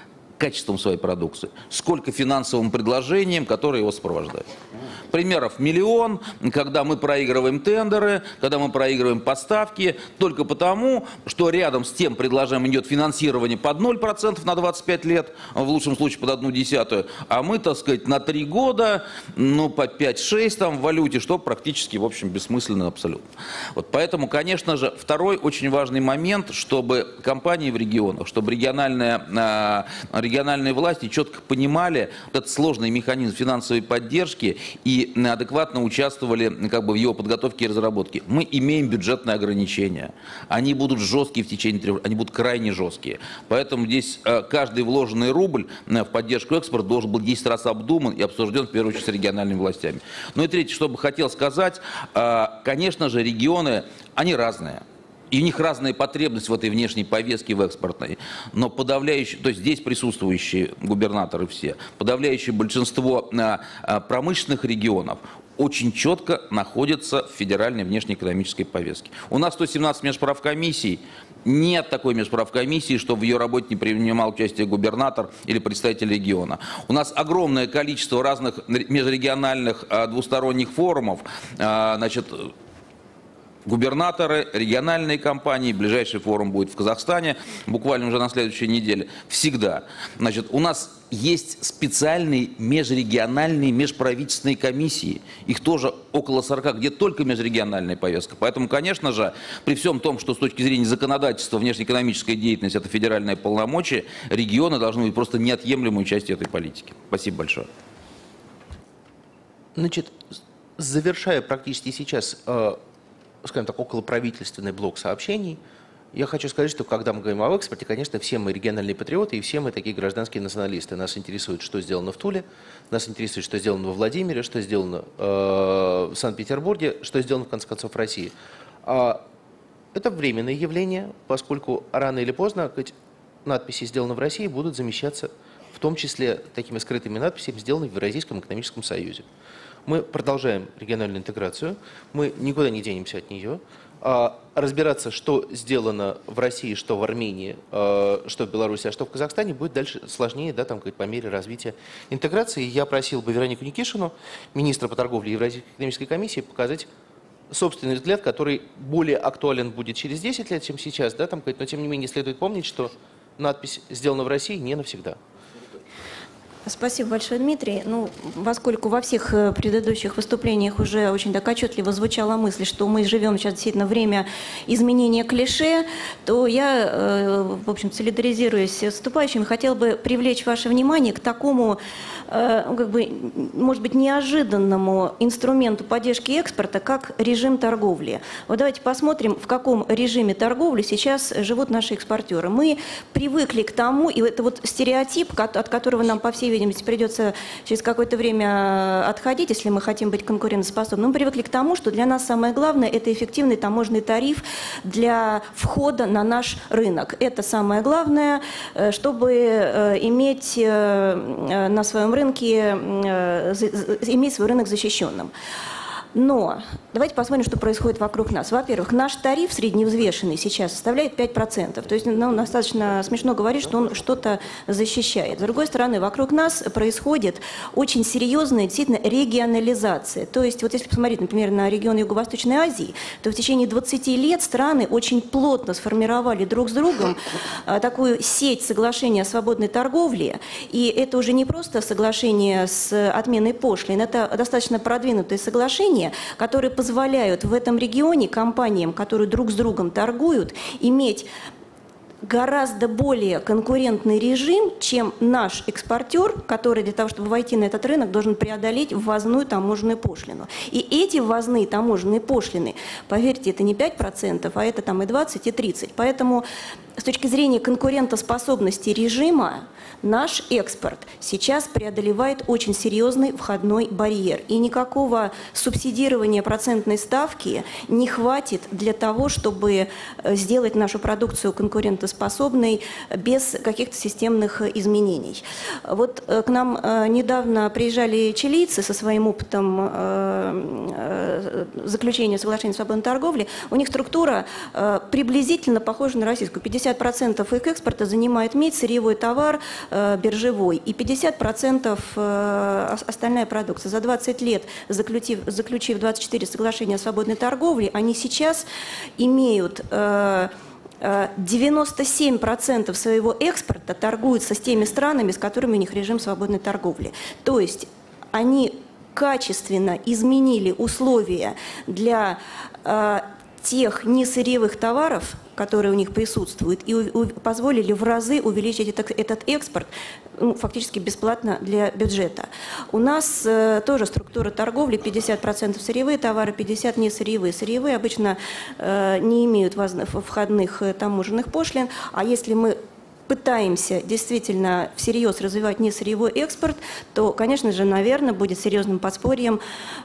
качеством своей продукции, сколько финансовым предложением, которое его сопровождает. Примеров миллион, когда мы проигрываем тендеры, когда мы проигрываем поставки, только потому, что рядом с тем предложением идет финансирование под 0% на 25 лет, в лучшем случае под 1/10, а мы, так сказать, на 3 года, ну, по 5-6 там в валюте, что практически, в общем, бессмысленно абсолютно. Вот поэтому, конечно же, второй очень важный момент, чтобы компании в регионах, чтобы региональные власти четко понимали этот сложный механизм финансовой поддержки и адекватно участвовали как бы в его подготовке и разработке. Мы имеем бюджетные ограничения. Они будут жесткие в течение 3 лет, они будут крайне жесткие. Поэтому здесь каждый вложенный рубль в поддержку экспорта должен быть 10 раз обдуман и обсужден в первую очередь с региональными властями. Ну и третье, что бы хотел сказать, конечно же, регионы, они разные. И у них разные потребности в этой внешней повестке, в экспортной. Но подавляющее, то есть здесь присутствующие губернаторы все, подавляющее большинство промышленных регионов очень четко находятся в федеральной внешнеэкономической повестке. У нас 117 межправкомиссий. Нет такой межправкомиссии, что в ее работе не принимал участие губернатор или представитель региона. У нас огромное количество разных межрегиональных двусторонних форумов. Значит, губернаторы, региональные компании, ближайший форум будет в Казахстане, буквально уже на следующей неделе, всегда. Значит, у нас есть специальные межрегиональные, межправительственные комиссии, их тоже около 40, где только межрегиональная повестка. Поэтому, конечно же, при всем том, что с точки зрения законодательства внешнеэкономическая деятельность – это федеральное полномочие, регионы должны быть просто неотъемлемой частью этой политики. Спасибо большое. Значит, завершая практически сейчас, скажем так, околоправительственный блок сообщений, я хочу сказать, что когда мы говорим об экспорте, конечно, все мы региональные патриоты и все мы такие гражданские националисты. Нас интересует, что сделано в Туле, нас интересует, что сделано во Владимире, что сделано в Санкт-Петербурге, что сделано, в конце концов, в России. Это временное явление, поскольку рано или поздно надписи «Сделано в России» будут замещаться, в том числе такими скрытыми надписями, «Сделано в Евразийском экономическом союзе». Мы продолжаем региональную интеграцию, мы никуда не денемся от нее. Разбираться, что сделано в России, что в Армении, что в Беларуси, а что в Казахстане, будет дальше сложнее, да, там, по мере развития интеграции. Я просил бы Веронику Никишину, министра по торговле Евразийской экономической комиссии, показать собственный взгляд, который более актуален будет через 10 лет, чем сейчас, да, там, но тем не менее следует помнить, что надпись «Сделано в России» не навсегда. Спасибо большое, Дмитрий. Ну, поскольку во всех предыдущих выступлениях уже очень так отчетливо звучала мысль, что мы живем сейчас действительно время изменения клише, то я, в общем, солидаризируясь с выступающими, хотела бы привлечь ваше внимание к такому, как бы, может быть, неожиданному инструменту поддержки экспорта, как режим торговли. Вот давайте посмотрим, в каком режиме торговли сейчас живут наши экспортеры. Мы привыкли к тому, и это вот стереотип, от которого нам, по всей видимости, придется через какое-то время отходить, если мы хотим быть конкурентоспособными. Мы привыкли к тому, что для нас самое главное – это эффективный таможенный тариф для входа на наш рынок. Это самое главное, чтобы иметь на своем рынке, иметь свой рынок защищенным. Но давайте посмотрим, что происходит вокруг нас. Во-первых, наш тариф средневзвешенный сейчас составляет 5%. То есть достаточно смешно говорить, что он что-то защищает. С другой стороны, вокруг нас происходит очень серьезная действительно регионализация. То есть вот если посмотреть, например, на регион Юго-Восточной Азии, то в течение 20 лет страны очень плотно сформировали друг с другом такую сеть соглашений о свободной торговле. И это уже не просто соглашение с отменой пошлин, это достаточно продвинутые соглашения, которые позволяют в этом регионе компаниям, которые друг с другом торгуют, иметь гораздо более конкурентный режим, чем наш экспортер, который для того, чтобы войти на этот рынок, должен преодолеть ввозную таможенную пошлину. И эти ввозные таможенные пошлины, поверьте, это не 5%, а это там и 20, и 30. Поэтому с точки зрения конкурентоспособности режима, наш экспорт сейчас преодолевает очень серьезный входной барьер. И никакого субсидирования процентной ставки не хватит для того, чтобы сделать нашу продукцию конкурентоспособной без каких-то системных изменений. Вот к нам недавно приезжали чилийцы со своим опытом заключения соглашения о свободной торговле. У них структура приблизительно похожа на российскую. 60% их экспорта занимает медь, сырьевой товар, биржевой, и 50% остальная продукция. За 20 лет, заключив 24 соглашения о свободной торговле, они сейчас имеют 97% своего экспорта торгуются с теми странами, с которыми у них режим свободной торговли. То есть они качественно изменили условия для тех несырьевых товаров, которые у них присутствуют, и позволили в разы увеличить этот экспорт фактически бесплатно для бюджета. У нас тоже структура торговли: 50% сырьевые товары, 50% несырьевые. Сырьевые обычно не имеют входных таможенных пошлин, а если мы пытаемся действительно всерьез развивать несырьевой экспорт, то, конечно же, наверное, будет серьезным подспорьем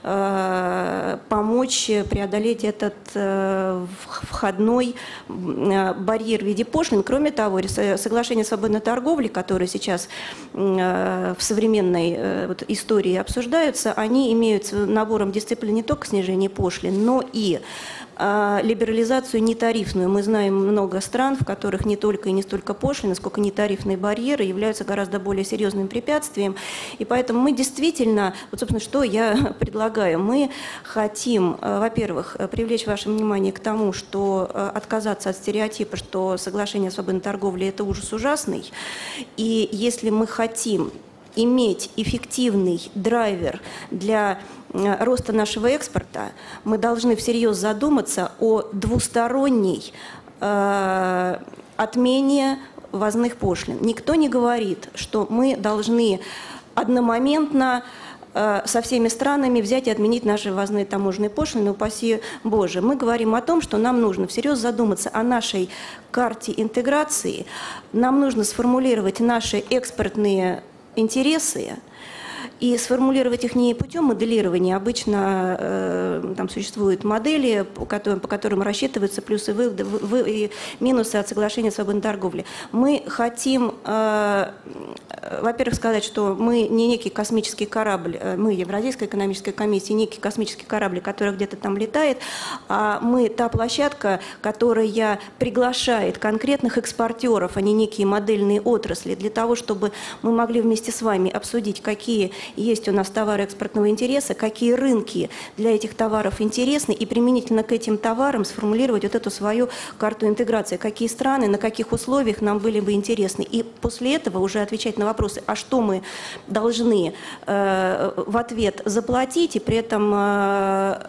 помочь преодолеть этот входной барьер в виде пошлин. Кроме того, соглашения о свободной торговле, которые сейчас в современной истории обсуждаются, они имеют набором дисциплин не только снижение пошлин, но и либерализацию нетарифную. Мы знаем много стран, в которых не только и не столько пошлины, сколько нетарифные барьеры являются гораздо более серьезным препятствием. И поэтому мы действительно, вот, собственно, что я предлагаю. Мы хотим, во-первых, привлечь ваше внимание к тому, что отказаться от стереотипа, что соглашение о свободной торговле – это ужас ужасный. И если мы хотим иметь эффективный драйвер для роста нашего экспорта, мы должны всерьез задуматься о двусторонней отмене ввозных пошлин. Никто не говорит, что мы должны одномоментно со всеми странами взять и отменить наши ввозные таможенные пошлины, упаси Боже. Мы говорим о том, что нам нужно всерьез задуматься о нашей карте интеграции, нам нужно сформулировать наши экспортные интересы и сформулировать их не путем моделирования. Обычно там существуют модели, по которым рассчитываются плюсы и минусы от соглашения о свободной торговле. Мы хотим, во-первых, сказать, что мы не некий космический корабль, мы, Евразийская экономическая комиссия, некий космический корабль, который где-то там летает, а мы та площадка, которая приглашает конкретных экспортеров, а не некие модельные отрасли, для того, чтобы мы могли вместе с вами обсудить, какие есть у нас товары экспортного интереса, какие рынки для этих товаров интересны, и применительно к этим товарам сформулировать вот эту свою карту интеграции, какие страны, на каких условиях нам были бы интересны. И после этого уже отвечать на вопросы, а что мы должны в ответ заплатить, и при этом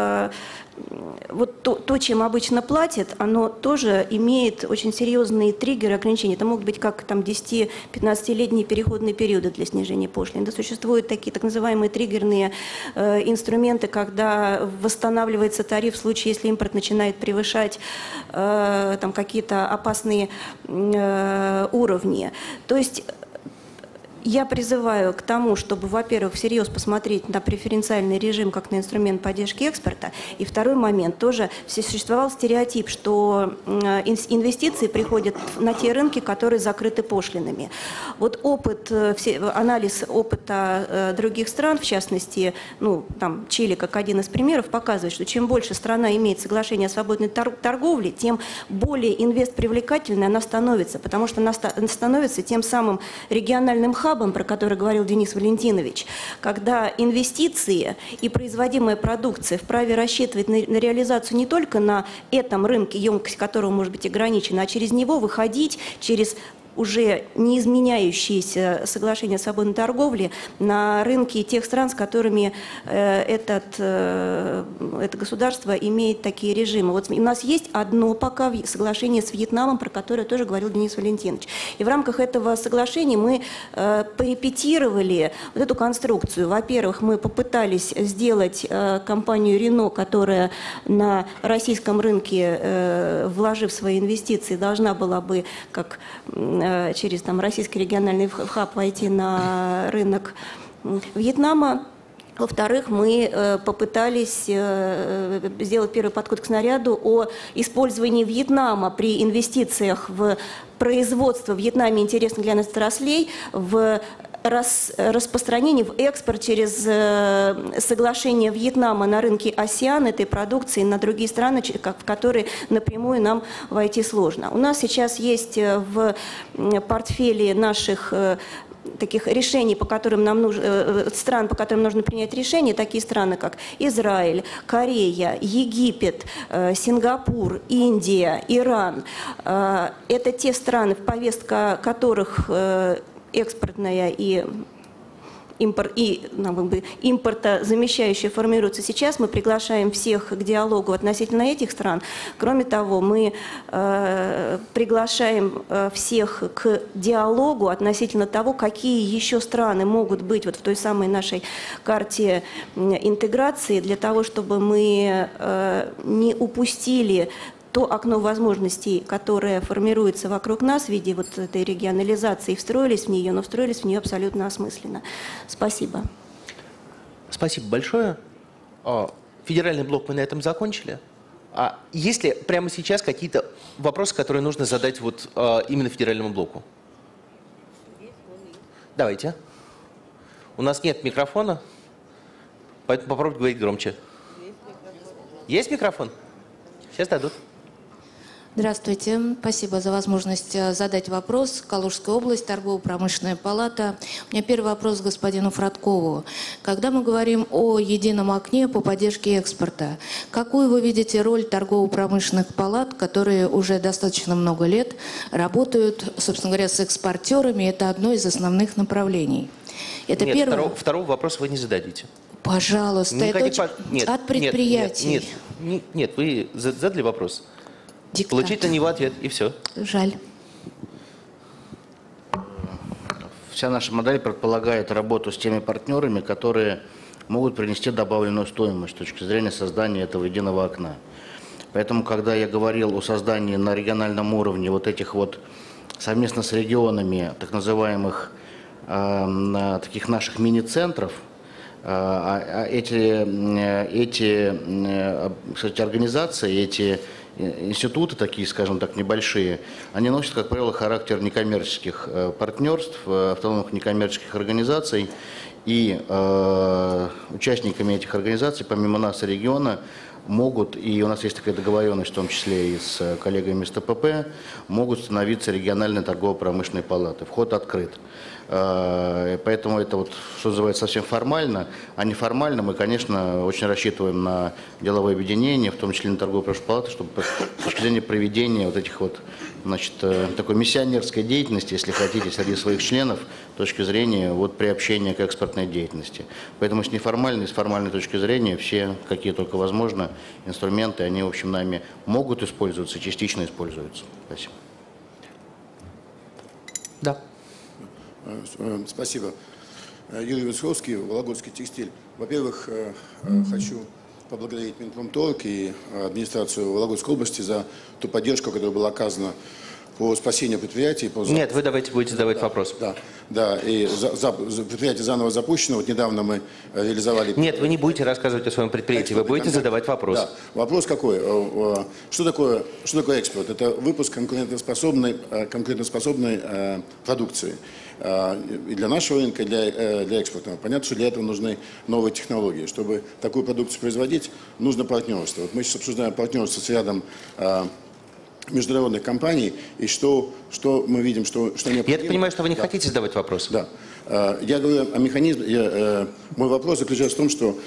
вот то, чем обычно платят, оно тоже имеет очень серьезные триггеры, ограничения. Это могут быть как там 10-15-летние переходные периоды для снижения пошлин. Да, существуют такие так называемые триггерные инструменты, когда восстанавливается тариф в случае, если импорт начинает превышать там какие-то опасные уровни. То есть я призываю к тому, чтобы, во-первых, всерьез посмотреть на преференциальный режим как на инструмент поддержки экспорта. И второй момент, тоже существовал стереотип, что инвестиции приходят на те рынки, которые закрыты пошлинами. Вот анализ опыта других стран, в частности, ну, там, Чили как один из примеров, показывает, что чем больше страна имеет соглашение о свободной торговле, тем более инвестпривлекательной она становится, потому что она становится тем самым региональным хабом, про который говорил Денис Валентинович, когда инвестиции и производимая продукция вправе рассчитывать на реализацию не только на этом рынке, емкость которого может быть ограничена, а через него выходить через уже не изменяющиеся соглашения о свободной торговле на рынки тех стран, с которыми это государство имеет такие режимы. Вот у нас есть одно пока соглашение с Вьетнамом, про которое тоже говорил Денис Валентинович. И в рамках этого соглашения мы порепетировали вот эту конструкцию. Во-первых, мы попытались сделать компанию Renault, которая на российском рынке, вложив свои инвестиции, должна была бы как через там, российский региональный хаб войти на рынок Вьетнама. Во-вторых, мы попытались сделать первый подход к снаряду о использовании Вьетнама при инвестициях в производство в Вьетнаме интересных для нас отраслей в распространение в экспорт через соглашение Вьетнама на рынке АСЕАН этой продукции на другие страны, в которые напрямую нам войти сложно. У нас сейчас есть в портфеле наших таких решений, по которым нам нужно, стран, по которым нужно принять решение, такие страны, как Израиль, Корея, Египет, Сингапур, Индия, Иран. Это те страны, повестка которых экспортная и импортозамещающая формируется сейчас. Мы приглашаем всех к диалогу относительно этих стран. Кроме того, мы приглашаем всех к диалогу относительно того, какие еще страны могут быть вот в той самой нашей карте интеграции, для того, чтобы мы не упустили то окно возможностей, которое формируется вокруг нас в виде вот этой регионализации, встроились в нее, но встроились в нее абсолютно осмысленно. Спасибо. Спасибо большое. Федеральный блок мы на этом закончили. Есть ли прямо сейчас какие-то вопросы, которые нужно задать вот именно федеральному блоку? Давайте. У нас нет микрофона, поэтому попробуйте говорить громче. Есть микрофон? Сейчас дадут. Здравствуйте. Спасибо за возможность задать вопрос. Калужская область, торгово-промышленная палата. У меня первый вопрос к господину Фродкову. Когда мы говорим о едином окне по поддержке экспорта, какую вы видите роль торгово-промышленных палат, которые уже достаточно много лет работают, собственно говоря, с экспортерами? Это одно из основных направлений. Это нет, первое. Второго вопроса вы не зададите. Пожалуйста, это нет, от предприятий. Нет, вы задали вопрос. Диктат. Получить на него ответ, и все. Жаль. Вся наша модель предполагает работу с теми партнерами, которые могут принести добавленную стоимость с точки зрения создания этого единого окна. Поэтому, когда я говорил о создании на региональном уровне вот этих вот совместно с регионами так называемых таких наших мини-центров, эти кстати, организации, эти институты, такие, скажем так, небольшие, они носят, как правило, характер некоммерческих партнерств, автономных некоммерческих организаций. И участниками этих организаций, помимо нас и региона, могут, и у нас есть такая договоренность, в том числе и с коллегами из ТПП, могут становиться региональные торгово-промышленные палаты. Вход открыт. Поэтому это, вот, что называется, совсем формально, а неформально мы, конечно, очень рассчитываем на деловое объединение, в том числе на торгово-промышленные палаты, чтобы с точки зрения проведения вот этих вот, значит, такой миссионерской деятельности, если хотите, среди своих членов, с точки зрения вот, приобщения к экспортной деятельности. Поэтому с неформальной и с формальной точки зрения все, какие только возможно, инструменты, они, в общем, нами могут использоваться, частично используются. Спасибо. Да. Спасибо. Юрий Высоцкий, Вологодский текстиль. Во-первых, хочу поблагодарить Минпромторг и администрацию Вологодской области за ту поддержку, которая была оказана по спасению предприятий. Нет, вы давайте будете задавать вопрос. Да, и предприятие заново запущено. Вот недавно мы реализовали... Нет, вы не будете рассказывать о своем предприятии, вы будете задавать вопрос. Да. Вопрос какой? Что такое экспорт? Это выпуск конкурентоспособной продукции. И для нашего рынка, и для экспорта. Понятно, что для этого нужны новые технологии. Чтобы такую продукцию производить, нужно партнерство. Вот мы сейчас обсуждаем партнерство с рядом международных компаний, и что мы видим, что необходимо. Я понимаю, что вы не хотите задавать вопрос. Да. Я говорю о механизме. Мой вопрос заключается в том, что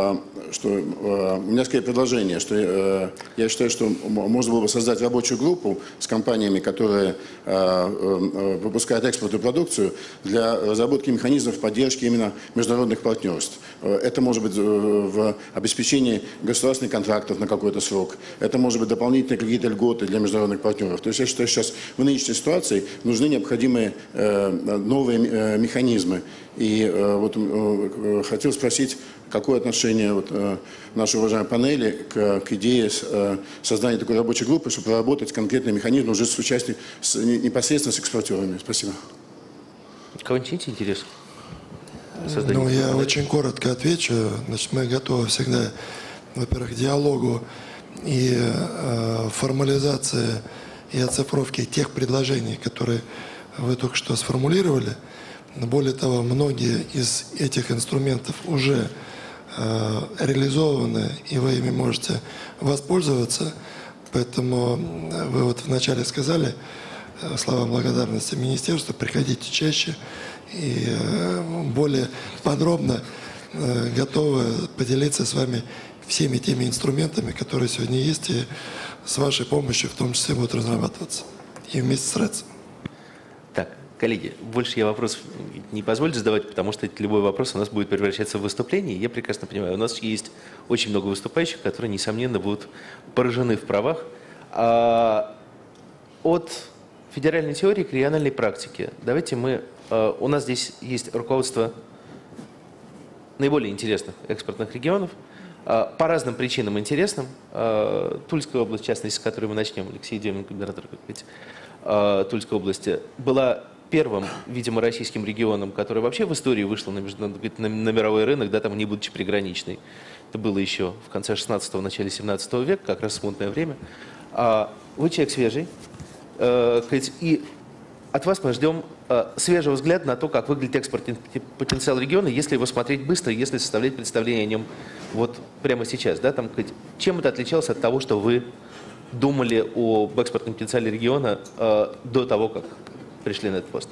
у меня скорее предложение, что я считаю, что можно было бы создать рабочую группу с компаниями, которые выпускают экспортную продукцию, для разработки механизмов поддержки именно международных партнерств. Это может быть в обеспечении государственных контрактов на какой-то срок, это может быть дополнительные какие-то льготы для международных партнеров. То есть я считаю, что сейчас в нынешней ситуации нужны необходимые новые механизмы. И вот хотел спросить, какое отношение нашей уважаемой панели к идее создания такой рабочей группы, чтобы проработать конкретный механизм уже с участием непосредственно с экспортерами. Спасибо. Кого-нибудь есть интерес? Ну, я очень коротко отвечу. Значит, мы готовы всегда, во-первых, к диалогу и формализации и оцифровке тех предложений, которые вы только что сформулировали. Более того, многие из этих инструментов уже реализованы, и вы ими можете воспользоваться. Поэтому вы вот вначале сказали слова благодарности министерству, приходите чаще и более подробно готовы поделиться с вами всеми теми инструментами, которые сегодня есть, и с вашей помощью в том числе будут разрабатываться. И вместе с РЭЦ. Так, коллеги, больше я вопросов не позволю задавать, потому что любой вопрос у нас будет превращаться в выступление. Я прекрасно понимаю, у нас есть очень много выступающих, которые, несомненно, будут поражены в правах. От федеральной теории к региональной практике. Давайте мы... У нас здесь есть руководство наиболее интересных экспортных регионов, по разным причинам интересным. Тульская область, в частности, с которой мы начнем, Алексей Деменко, губернатор Тульской области, была первым, видимо, российским регионом, который вообще в истории вышел на мировой рынок, да, там не будучи приграничной. Это было еще в конце 16-го, начале 17 века, как раз смутное время. Вы человек свежий, и от вас мы ждем свежего взгляда на то, как выглядит экспортный потенциал региона, если его смотреть быстро, если составлять представление о нем вот прямо сейчас. Да, там, чем это отличалось от того, что вы думали об экспортном потенциале региона до того, как пришли на этот пост?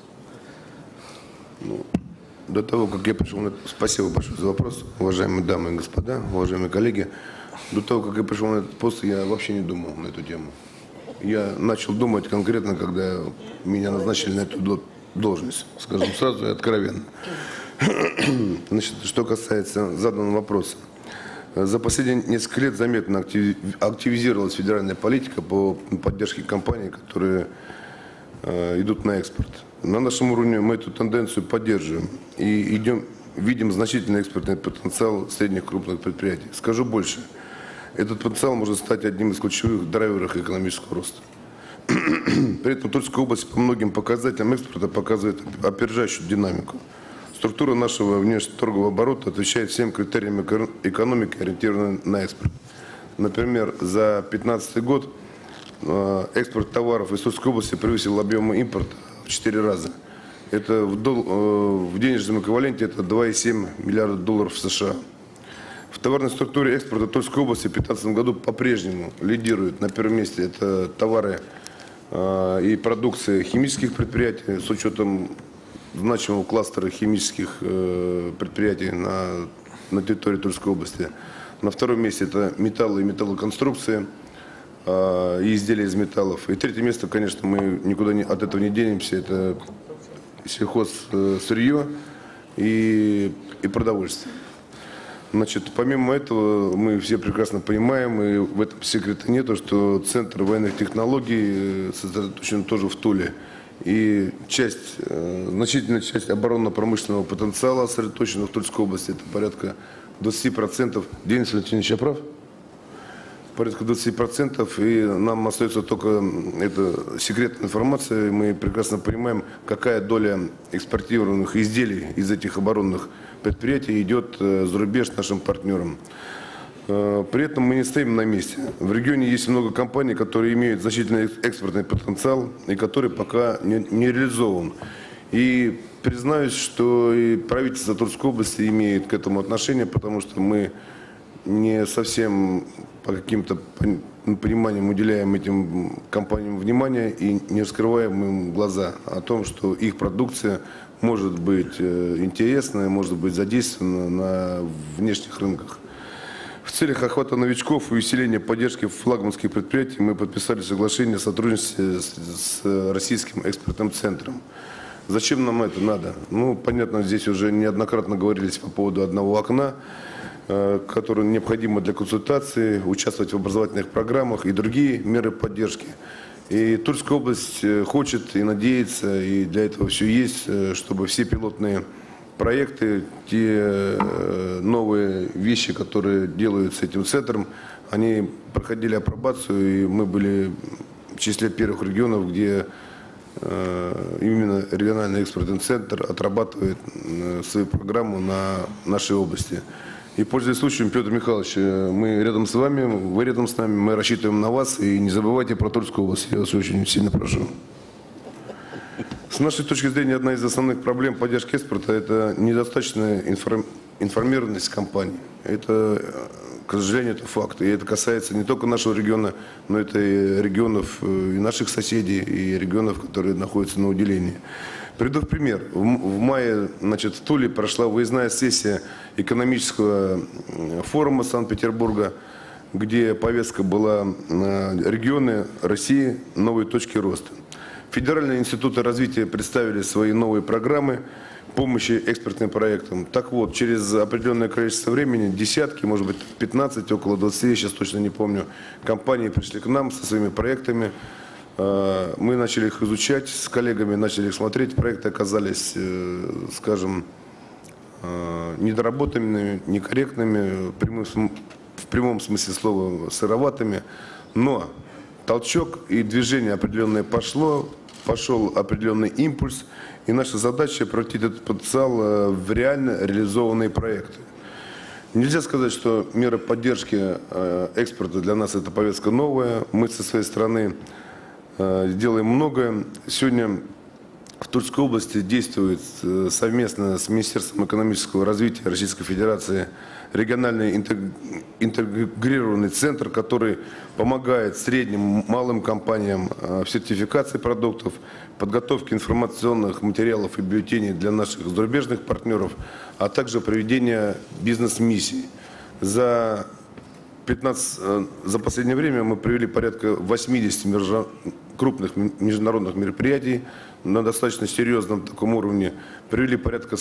Ну, до того, как я пришел на этот... Спасибо большое за вопрос, уважаемые дамы и господа, уважаемые коллеги. До того, как я пришел на этот пост, я вообще не думал на эту тему. Я начал думать конкретно, когда меня назначили на эту должность, скажем сразу и откровенно. Значит, что касается заданного вопроса. За последние несколько лет заметно активизировалась федеральная политика по поддержке компаний, которые идут на экспорт. На нашем уровне мы эту тенденцию поддерживаем и видим значительный экспортный потенциал средних крупных предприятий. Скажу больше. Этот потенциал может стать одним из ключевых драйверов экономического роста. При этом Тульская область по многим показателям экспорта показывает опережающую динамику. Структура нашего внешнеторгового оборота отвечает всем критериям экономики, ориентированной на экспорт. Например, за 2015 год экспорт товаров из Тульской области превысил объемы импорта в 4 раза. Это в денежном эквиваленте это 2,7 миллиарда долларов США. В товарной структуре экспорта Тульской области в 2015 году по-прежнему лидирует. На первом месте это товары и продукция химических предприятий с учетом значимого кластера химических предприятий на территории Тульской области. На втором месте это металлы и металлоконструкции и изделия из металлов. И третье место, конечно, мы никуда от этого не денемся, это сельхозсырье и продовольствие. Значит, помимо этого, мы все прекрасно понимаем, и в этом секрета нету, что Центр военных технологий сосредоточен тоже в Туле. И значительная часть оборонно-промышленного потенциала сосредоточена в Тульской области. Это порядка 20%. Денис Валентинович, я прав? Порядка 20%. И нам остается только это секретная информация. Мы прекрасно понимаем, какая доля экспортированных изделий из этих оборонных предприятий идет за рубеж нашим партнерам. При этом мы не стоим на месте. В регионе есть много компаний, которые имеют значительный экспортный потенциал и который пока не реализован. И признаюсь, что и правительство Тульской области имеет к этому отношение, потому что мы не совсем по каким-то пониманиям уделяем этим компаниям внимание и не раскрываем им глаза о том, что их продукция может быть интересна, может быть задействована на внешних рынках. В целях охвата новичков и усиления поддержки флагманских предприятий мы подписали соглашение о сотрудничестве с Российским экспортным центром. Зачем нам это надо? Ну, понятно, здесь уже неоднократно говорились по поводу одного окна, которое необходимо для консультации, участвовать в образовательных программах и другие меры поддержки. И Тульская область хочет и надеется, и для этого все есть, чтобы все пилотные проекты, те новые вещи, которые делаются этим центром, они проходили апробацию, и мы были в числе первых регионов, где именно региональный экспортный центр отрабатывает свою программу на нашей области. И, пользуясь случаем, Петр Михайлович, мы рядом с вами, вы рядом с нами, мы рассчитываем на вас, и не забывайте про Тульскую область, я вас очень сильно прошу. С нашей точки зрения, одна из основных проблем поддержки экспорта – это недостаточная информированность компаний. Это, к сожалению, это факт. И это касается не только нашего региона, но это и регионов и наших соседей, и регионов, которые находятся на уделении. Приведу в пример. В мае, значит, в Туле прошла выездная сессия экономического форума Санкт-Петербурга, где повестка была «Регионы России. Новые точки роста». Федеральные институты развития представили свои новые программы помощи экспортным проектам. Так вот, через определенное количество времени, десятки, может быть 15, около 20, сейчас точно не помню, компании пришли к нам со своими проектами. Мы начали их изучать с коллегами, начали их смотреть. Проекты оказались, скажем, недоработанными, некорректными, в прямом смысле слова сыроватыми. Но толчок и движение определенное пошел определенный импульс. И наша задача превратить этот потенциал в реально реализованные проекты. Нельзя сказать, что меры поддержки экспорта для нас это повестка новая. Мы со своей стороны делаем многое. Сегодня в Тульской области действует совместно с Министерством экономического развития Российской Федерации региональный интегрированный центр, который помогает средним, малым компаниям в сертификации продуктов, подготовке информационных материалов и бюллетеней для наших зарубежных партнеров, а также проведение бизнес-миссий. За последнее время мы провели порядка 80 крупных международных мероприятий на достаточно серьезном таком уровне. Провели порядка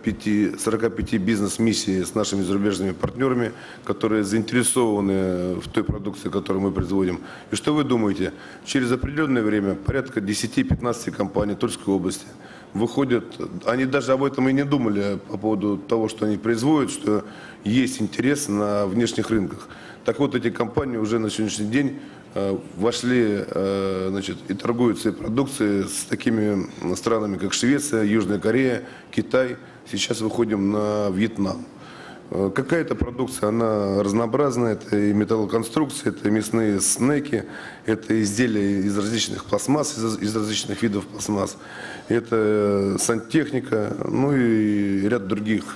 45 бизнес-миссий с нашими зарубежными партнерами, которые заинтересованы в той продукции, которую мы производим. И что вы думаете? Через определенное время порядка 10-15 компаний Тульской области выходят, они даже об этом и не думали по поводу того, что они производят, что есть интерес на внешних рынках. Так вот, эти компании уже на сегодняшний день вошли, значит, и торгуют своей продукцией с такими странами, как Швеция, Южная Корея, Китай. Сейчас выходим на Вьетнам. Какая-то продукция, она разнообразная. Это и металлоконструкции, это и мясные снеки, это изделия из различных пластмасс, из различных видов пластмасс. Это сантехника, ну и ряд других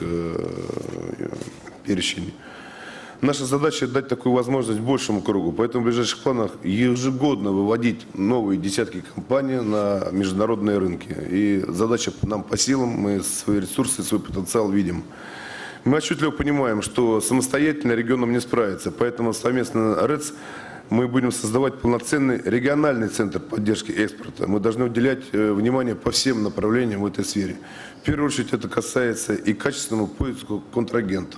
перечней. Наша задача дать такую возможность большему кругу. Поэтому в ближайших планах ежегодно выводить новые десятки компаний на международные рынки. И задача нам по силам, мы свои ресурсы, свой потенциал видим. Мы отчетливо понимаем, что самостоятельно регионам не справиться. Поэтому совместно с РЭЦ мы будем создавать полноценный региональный центр поддержки экспорта. Мы должны уделять внимание по всем направлениям в этой сфере. В первую очередь это касается и качественного поиска контрагентов.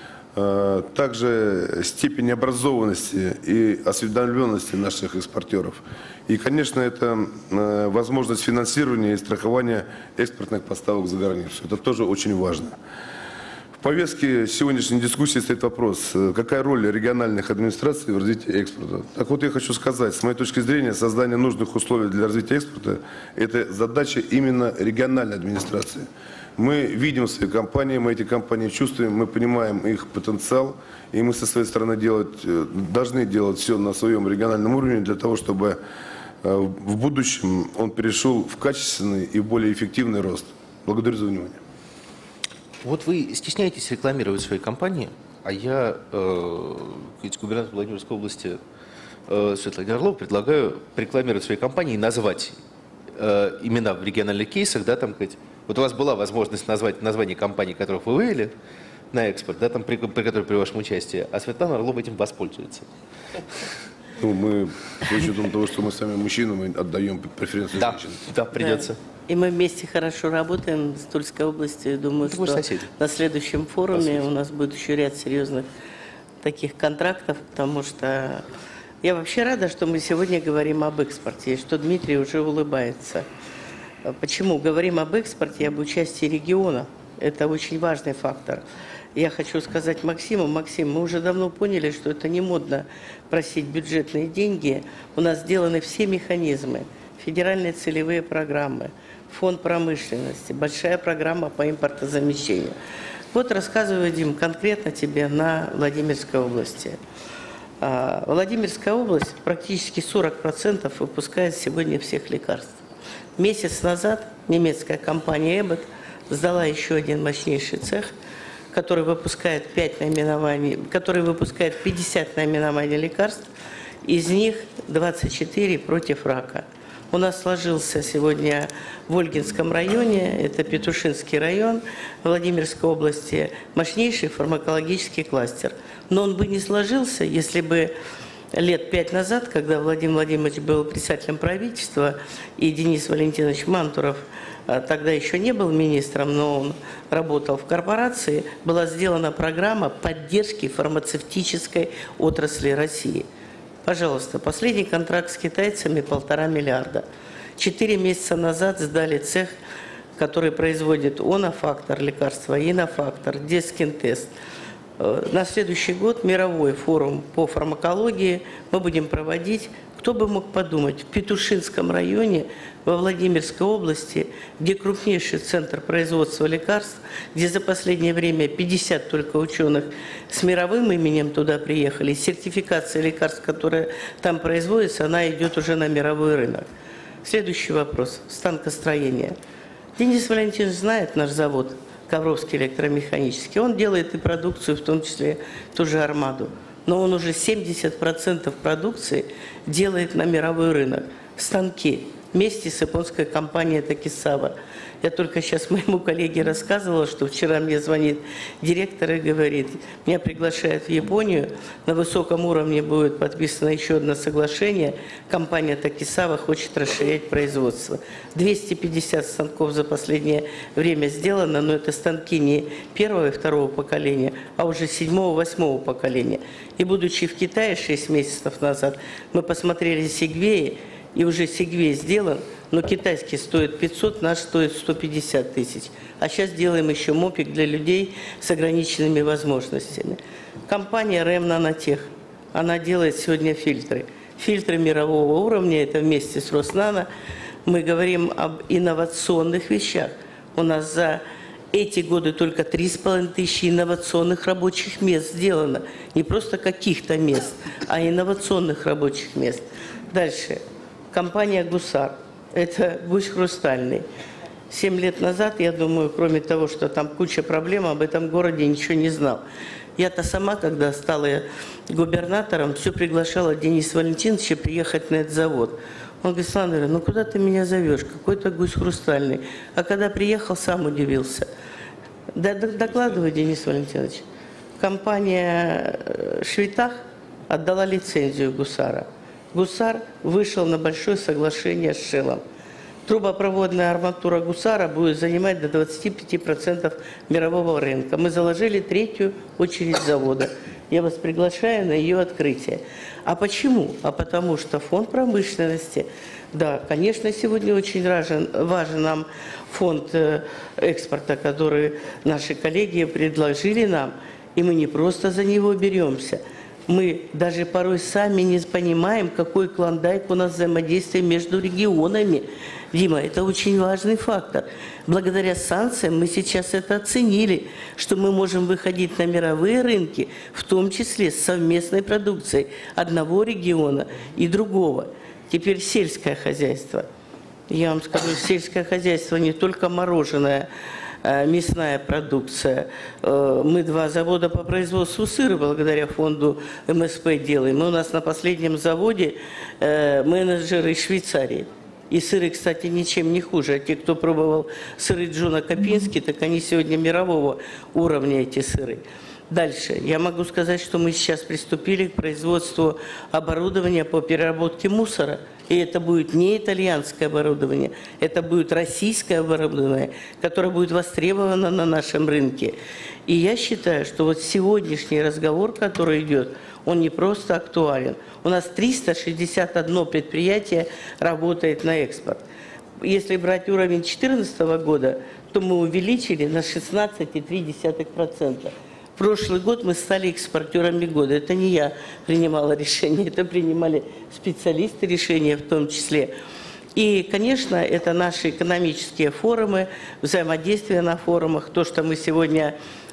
Также степень образованности и осведомленности наших экспортеров. И, конечно, это возможность финансирования и страхования экспортных поставок за границу. Это тоже очень важно. В повестке сегодняшней дискуссии стоит вопрос, какая роль региональных администраций в развитии экспорта. Так вот, я хочу сказать, с моей точки зрения, создание нужных условий для развития экспорта – это задача именно региональной администрации. Мы видим свои компании, мы эти компании чувствуем, мы понимаем их потенциал, и мы со своей стороны должны делать все на своем региональном уровне для того, чтобы в будущем он перешел в качественный и более эффективный рост. Благодарю за внимание. Вот вы стесняетесь рекламировать свои компании, а я, губернатор Владимирской области Светлане Орловой, предлагаю рекламировать свои компании и назвать имена в региональных кейсах, да, там, вот у вас была возможность назвать название компаний, которых вы вывели на экспорт, да, там, при которой при вашем участии, а Светлана Орлова этим воспользуется. Ну, мы, с учетом того, что мы сами мужчины, мы отдаем преференцию женщинам. Да, придется. Да. И мы вместе хорошо работаем с Тульской областью. Думаю, что на следующем форуме у нас будет еще ряд серьезных таких контрактов, потому что я вообще рада, что мы сегодня говорим об экспорте, и что Дмитрий уже улыбается. Почему? Говорим об экспорте и об участии региона. Это очень важный фактор. Я хочу сказать Максиму, Максим, мы уже давно поняли, что это не модно просить бюджетные деньги. У нас сделаны все механизмы, федеральные целевые программы, фонд промышленности, большая программа по импортозамещению. Вот рассказываю, Дим, конкретно тебе на Владимирской области. Владимирская область практически 40% выпускает сегодня всех лекарств. Месяц назад немецкая компания Abbott сдала еще один мощнейший цех, который выпускает 50 наименований лекарств, из них 24 против рака. У нас сложился сегодня в Ольгинском районе, это Петушинский район Владимирской области, мощнейший фармакологический кластер. Но он бы не сложился, если бы лет 5 назад, когда Владимир Владимирович был председателем правительства, и Денис Валентинович Мантуров тогда еще не был министром, но он работал в корпорации, была сделана программа поддержки фармацевтической отрасли России. Пожалуйста, последний контракт с китайцами 1,5 миллиарда. 4 месяца назад сдали цех, который производит онофактор лекарства, инофактор, дескин-тест. На следующий год мировой форум по фармакологии мы будем проводить. Кто бы мог подумать, в Петушинском районе, во Владимирской области, где крупнейший центр производства лекарств, где за последнее время 50 только ученых с мировым именем туда приехали, сертификация лекарств, которая там производится, она идет уже на мировой рынок. Следующий вопрос. Станкостроение. Денис Валентинович знает наш завод Ковровский электромеханический. Он делает и продукцию, в том числе ту же «Армаду». Но он уже 70% продукции делает на мировой рынок. Станки. Вместе с японской компанией Такисава. Я только сейчас моему коллеге рассказывала, что вчера мне звонит директор и говорит, меня приглашают в Японию, на высоком уровне будет подписано еще одно соглашение, компания Такисава хочет расширять производство. 250 станков за последнее время сделано, но это станки не первого и второго поколения, а уже 7-8 поколения. И будучи в Китае 6 месяцев назад, мы посмотрели сегвеи, и уже сегвей сделан, но китайский стоит 500, наш стоит 150 тысяч. А сейчас делаем еще мопик для людей с ограниченными возможностями. Компания РЭМ Нанотех, она делает сегодня фильтры. Фильтры мирового уровня, это вместе с Роснано. Мы говорим об инновационных вещах. У нас за эти годы только 3500 инновационных рабочих мест сделано. Не просто каких-то мест, а инновационных рабочих мест. Дальше. Компания «Гусар». Это гусь хрустальный. 7 лет назад, я думаю, кроме того, что там куча проблем, об этом городе ничего не знал. Я-то сама, когда стала губернатором, все приглашала Дениса Валентиновича приехать на этот завод. Он говорит, Сандра, ну куда ты меня зовешь? Какой-то гусь хрустальный. А когда приехал, сам удивился. Докладываю, Денис Валентинович. Компания «Швитах» отдала лицензию «Гусара». «Гусар» вышел на большое соглашение с «Шеллом». Трубопроводная арматура «Гусара» будет занимать до 25% мирового рынка. Мы заложили 3-ю очередь завода. Я вас приглашаю на ее открытие. А почему? А потому что фонд промышленности, да, конечно, сегодня очень важен нам фонд экспорта, который наши коллеги предложили нам, и мы не просто за него беремся. Мы даже порой сами не понимаем, какой клондайк у нас взаимодействие между регионами. Дима, это очень важный фактор. Благодаря санкциям мы сейчас это оценили, что мы можем выходить на мировые рынки, в том числе с совместной продукцией одного региона и другого. Теперь сельское хозяйство. Я вам скажу, сельское хозяйство не только мороженое, мясная продукция. Мы 2 завода по производству сыра благодаря фонду МСП делаем. Мы у нас на последнем заводе менеджеры из Швейцарии. И сыры, кстати, ничем не хуже. А те, кто пробовал сыры Джона Копински, так они сегодня мирового уровня, эти сыры. Дальше. Я могу сказать, что мы сейчас приступили к производству оборудования по переработке мусора. И это будет не итальянское оборудование, это будет российское оборудование, которое будет востребовано на нашем рынке. И я считаю, что вот сегодняшний разговор, который идет, он не просто актуален. У нас 361 предприятие работает на экспорт. Если брать уровень 2014 года, то мы увеличили на 16,3%. В прошлый год мы стали экспортерами года. Это не я принимала решение, это принимали специалисты решения в том числе. И, конечно, это наши экономические форумы, взаимодействие на форумах, то, что мы сегодня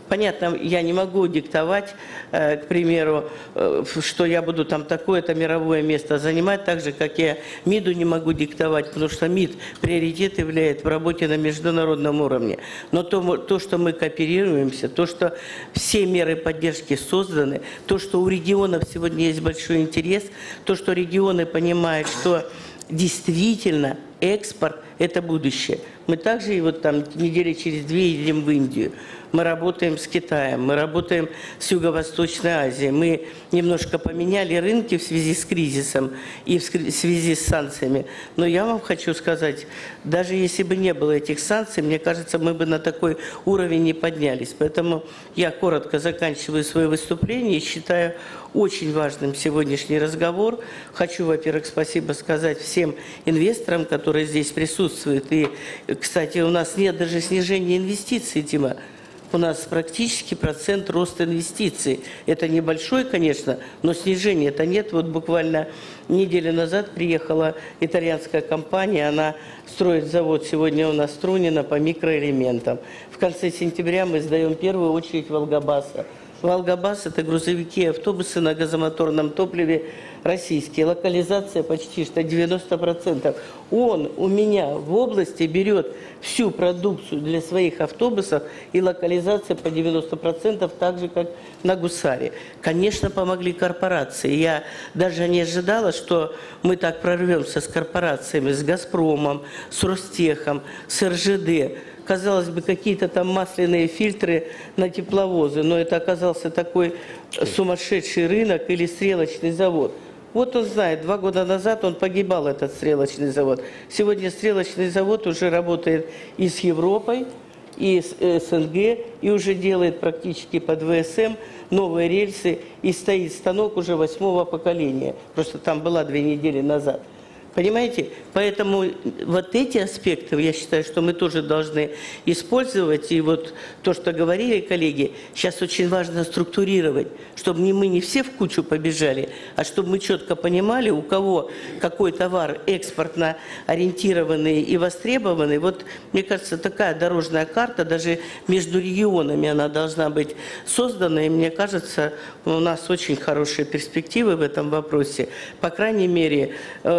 Понятно, я не могу диктовать, к примеру, что я буду там такое-то мировое место занимать, так же, как я МИДу не могу диктовать, потому что МИД приоритет является в работе на международном уровне. Но то, что мы кооперируемся, то, что все меры поддержки созданы, то, что у регионов сегодня есть большой интерес, то, что регионы понимают, что действительно экспорт – это будущее. Мы также и вот там недели через 2 едем в Индию. Мы работаем с Китаем, мы работаем с Юго-Восточной Азией. Мы немножко поменяли рынки в связи с кризисом и в связи с санкциями. Но я вам хочу сказать, даже если бы не было этих санкций, мне кажется, мы бы на такой уровень не поднялись. Поэтому я коротко заканчиваю свое выступление и считаю очень важным сегодняшний разговор. Хочу, во-первых, спасибо сказать всем инвесторам, которые здесь присутствуют. И, кстати, у нас нет даже снижения инвестиций, Дима. У нас практически процент роста инвестиций. Это небольшой, конечно, но снижения это нет. Вот буквально неделю назад приехала итальянская компания, она строит завод сегодня у нас в Струнино по микроэлементам. В конце сентября мы сдаем первую очередь Волгобаса. Волгобас – это грузовики и автобусы на газомоторном топливе российские. Локализация почти что 90%. Он у меня в области берет всю продукцию для своих автобусов, и локализация по 90%, так же, как на Гусаре. Конечно, помогли корпорации. Я даже не ожидала, что мы так прорвемся с корпорациями, с «Газпромом», с «Ростехом», с РЖД. Казалось бы, какие-то там масляные фильтры на тепловозы, но это оказался такой сумасшедший рынок или стрелочный завод. Вот он знает, 2 года назад он погибал, этот стрелочный завод. Сегодня стрелочный завод уже работает и с Европой, и с СНГ, и уже делает практически под ВСМ новые рельсы, и стоит станок уже 8-го поколения. Просто там была 2 недели назад. Понимаете? Поэтому вот эти аспекты, я считаю, что мы тоже должны использовать. И вот то, что говорили коллеги, сейчас очень важно структурировать, чтобы мы не все в кучу побежали, а чтобы мы четко понимали, у кого какой товар экспортно ориентированный и востребованный. Вот, мне кажется, такая дорожная карта, даже между регионами она должна быть создана. И мне кажется, у нас очень хорошие перспективы в этом вопросе. По крайней мере,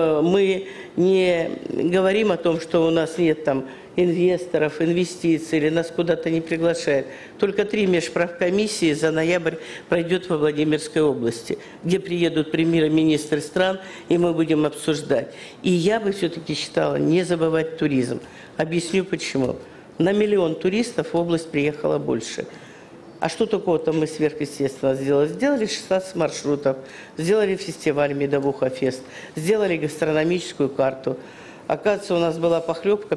мы не говорим о том, что у нас нет там инвесторов, инвестиций или нас куда-то не приглашают. Только 3 межправкомиссии за ноябрь пройдет во Владимирской области, где приедут премьер-министры стран, и мы будем обсуждать. И я бы все-таки считала не забывать туризм. Объясню почему. На 1 миллион туристов в область приехало больше. А что такого-то мы сверхъестественно сделали? Сделали 16 маршрутов, сделали фестиваль «Медовуха Фест», сделали гастрономическую карту. Оказывается, у нас была похлебка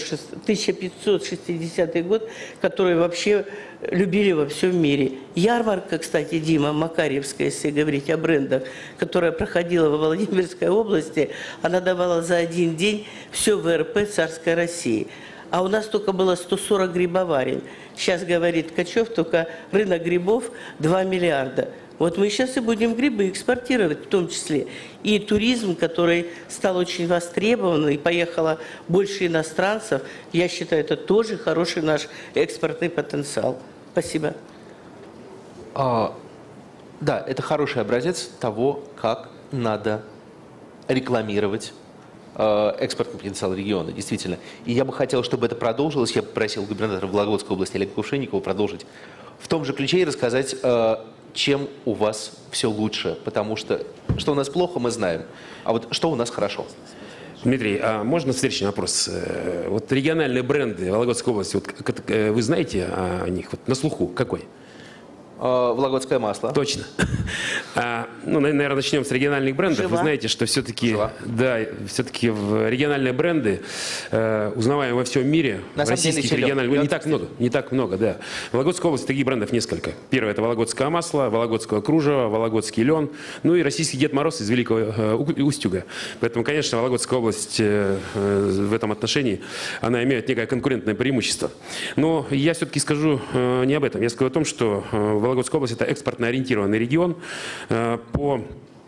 1560 год, которую вообще любили во всем мире. Ярмарка, кстати, Дима, Макарьевская, если говорить о брендах, которая проходила во Владимирской области, она давала за 1 день все ВРП царской России. А у нас только было 140 грибоварен. Сейчас, говорит Ткачев, только рынок грибов 2 миллиарда. Вот мы сейчас и будем грибы экспортировать в том числе. И туризм, который стал очень востребован, и поехало больше иностранцев, я считаю, это тоже хороший наш экспортный потенциал. Спасибо. Да, это хороший образец того, как надо рекламировать экспортный потенциал региона, действительно. И я бы хотел, чтобы это продолжилось. Я попросил губернатора Вологодской области Олега Кувшинникова продолжить в том же ключе и рассказать, чем у вас все лучше. Потому что у нас плохо, мы знаем. А вот что у нас хорошо? Дмитрий, а можно встречный вопрос? Вот региональные бренды Вологодской области, вот, вы знаете о них? Вот на слуху какой? Вологодское масло. Точно. Ну, наверное, начнем с региональных брендов. Вы знаете, что все-таки, да, все-таки региональные бренды узнаваемы во всем мире. На российских самом деле, региональных не так много, да. В Вологодской области таких брендов несколько. Первое – это вологодское масло, вологодское кружево, вологодский лен, ну и российский Дед Мороз из Великого Устюга. Поэтому, конечно, Вологодская область в этом отношении, она имеет некое конкурентное преимущество. Но я все-таки скажу не об этом. Я скажу о том, что Вологодская область – это экспортно ориентированный регион. По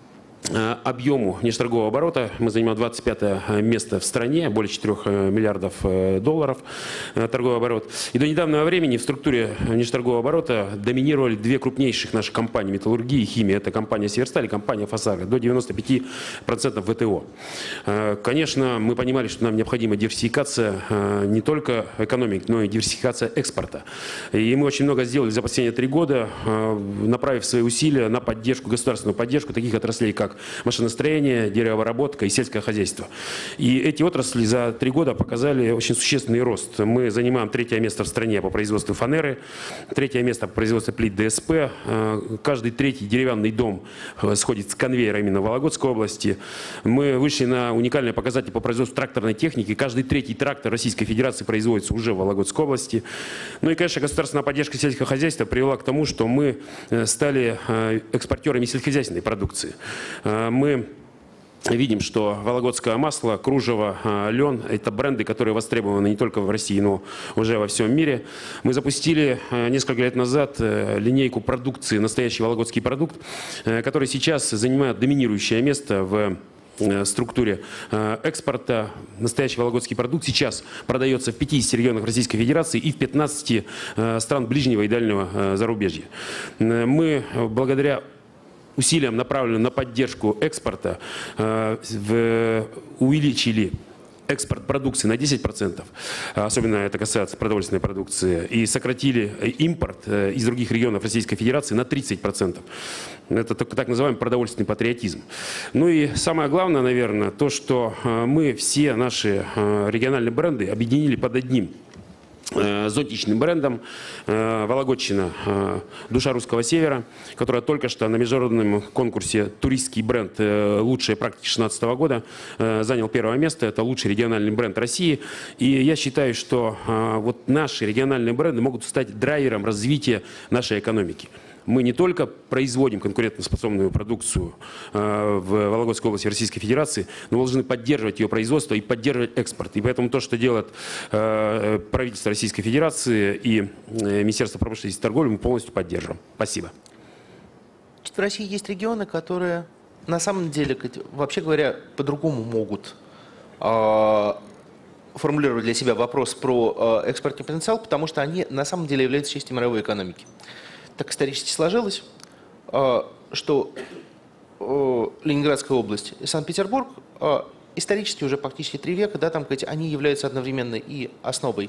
объему внешнеторгового оборота мы занимаем 25 место в стране, более 4 миллиардов долларов торговый оборот. И до недавнего времени в структуре внешнеторгового оборота доминировали две крупнейших наших компании металлургии и химии. Это компания «Северсталь» и компания «Фосагро», до 95% ВТО. Конечно, мы понимали, что нам необходима диверсификация не только экономики, но и диверсификация экспорта. И мы очень много сделали за последние 3 года, направив свои усилия на поддержку, государственную поддержку таких отраслей, как машиностроение, деревообработка и сельское хозяйство. И эти отрасли за 3 года показали очень существенный рост. Мы занимаем 3-е место в стране по производству фанеры, 3-е место по производству плит ДСП. Каждый 3-й деревянный дом сходит с конвейера именно в Вологодской области. Мы вышли на уникальные показатели по производству тракторной техники. Каждый 3-й трактор Российской Федерации производится уже в Вологодской области. Ну и, конечно, государственная поддержка сельского хозяйства привела к тому, что мы стали экспортерами сельскохозяйственной продукции. Мы видим, что вологодское масло, кружево, лен – это бренды, которые востребованы не только в России, но уже во всем мире. Мы запустили несколько лет назад линейку продукции «Настоящий вологодский продукт», который сейчас занимает доминирующее место в структуре экспорта. Настоящий вологодский продукт сейчас продается в 50 регионах Российской Федерации и в 15 стран ближнего и дальнего зарубежья. Мы благодаря усилиям, направленным на поддержку экспорта, увеличили экспорт продукции на 10%, особенно это касается продовольственной продукции, и сократили импорт из других регионов Российской Федерации на 30%. Это так называемый продовольственный патриотизм. Ну и самое главное, наверное, то, что мы все наши региональные бренды объединили под одним зонтичным брендом «Вологодчина. Душа русского севера», которая только что на международном конкурсе «Туристский бренд. Лучшие практики 2016 года» занял 1-е место. Это лучший региональный бренд России. И я считаю, что вот наши региональные бренды могут стать драйвером развития нашей экономики. Мы не только производим конкурентоспособную продукцию в Вологодской области Российской Федерации, но должны поддерживать ее производство и поддерживать экспорт. И поэтому то, что делает правительство Российской Федерации и Министерство промышленности и торговли, мы полностью поддерживаем. Спасибо. В России есть регионы, которые на самом деле, вообще говоря, по-другому могут формулировать для себя вопрос про экспортный потенциал, потому что они на самом деле являются частью мировой экономики. Так исторически сложилось, что Ленинградская область и Санкт-Петербург исторически уже практически 3 века, да, там, они являются одновременно и основой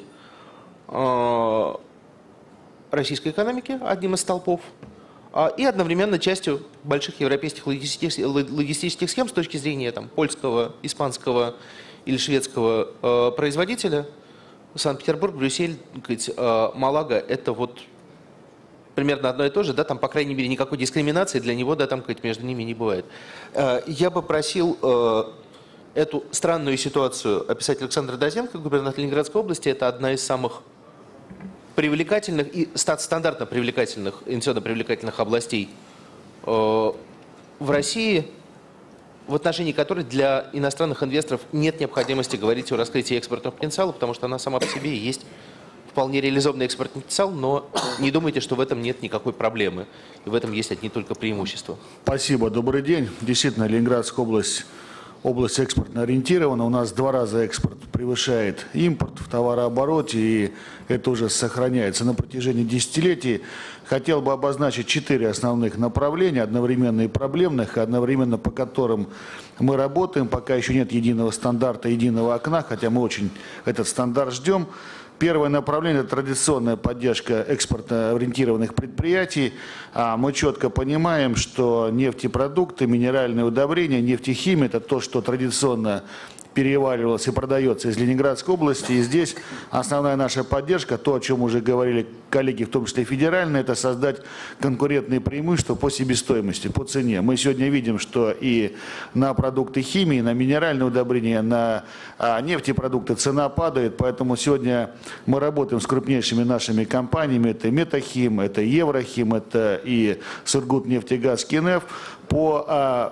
российской экономики, одним из столпов, и одновременно частью больших европейских логистических схем с точки зрения там, польского, испанского или шведского производителя. Санкт-Петербург, Брюссель, Малага – это вот примерно одно и то же, да, там, по крайней мере, никакой дискриминации для него, да, там, между ними не бывает. Я бы просил эту странную ситуацию описать Александр Дозенко, губернатор Ленинградской области. Это одна из самых привлекательных и стандартно привлекательных, инвестиционно привлекательных областей в России, в отношении которой для иностранных инвесторов нет необходимости говорить о раскрытии экспортного потенциала, потому что она сама по себе есть вполне реализованный экспортный потенциал, но не думайте, что в этом нет никакой проблемы. И в этом есть одни только преимущества. Спасибо, добрый день. Действительно, Ленинградская область экспортно ориентирована. У нас 2 раза экспорт превышает импорт в товарообороте, и это уже сохраняется на протяжении десятилетий. Хотел бы обозначить 4 основных направления, одновременно и проблемных, одновременно по которым мы работаем. Пока еще нет единого стандарта, единого окна, хотя мы очень этот стандарт ждем. Первое направление – это традиционная поддержка экспортно-ориентированных предприятий. Мы четко понимаем, что нефтепродукты, минеральные удобрения, нефтехимия – это то, что традиционно переваривалось и продается из Ленинградской области. И здесь основная наша поддержка, то, о чем уже говорили коллеги, в том числе федеральные, это создать конкурентные преимущества по себестоимости, по цене. Мы сегодня видим, что и на продукты химии, на минеральные удобрения, на нефтепродукты цена падает, поэтому сегодня мы работаем с крупнейшими нашими компаниями, это Метахим, это Еврохим, это и Сургутнефтегаз, Кинеф, по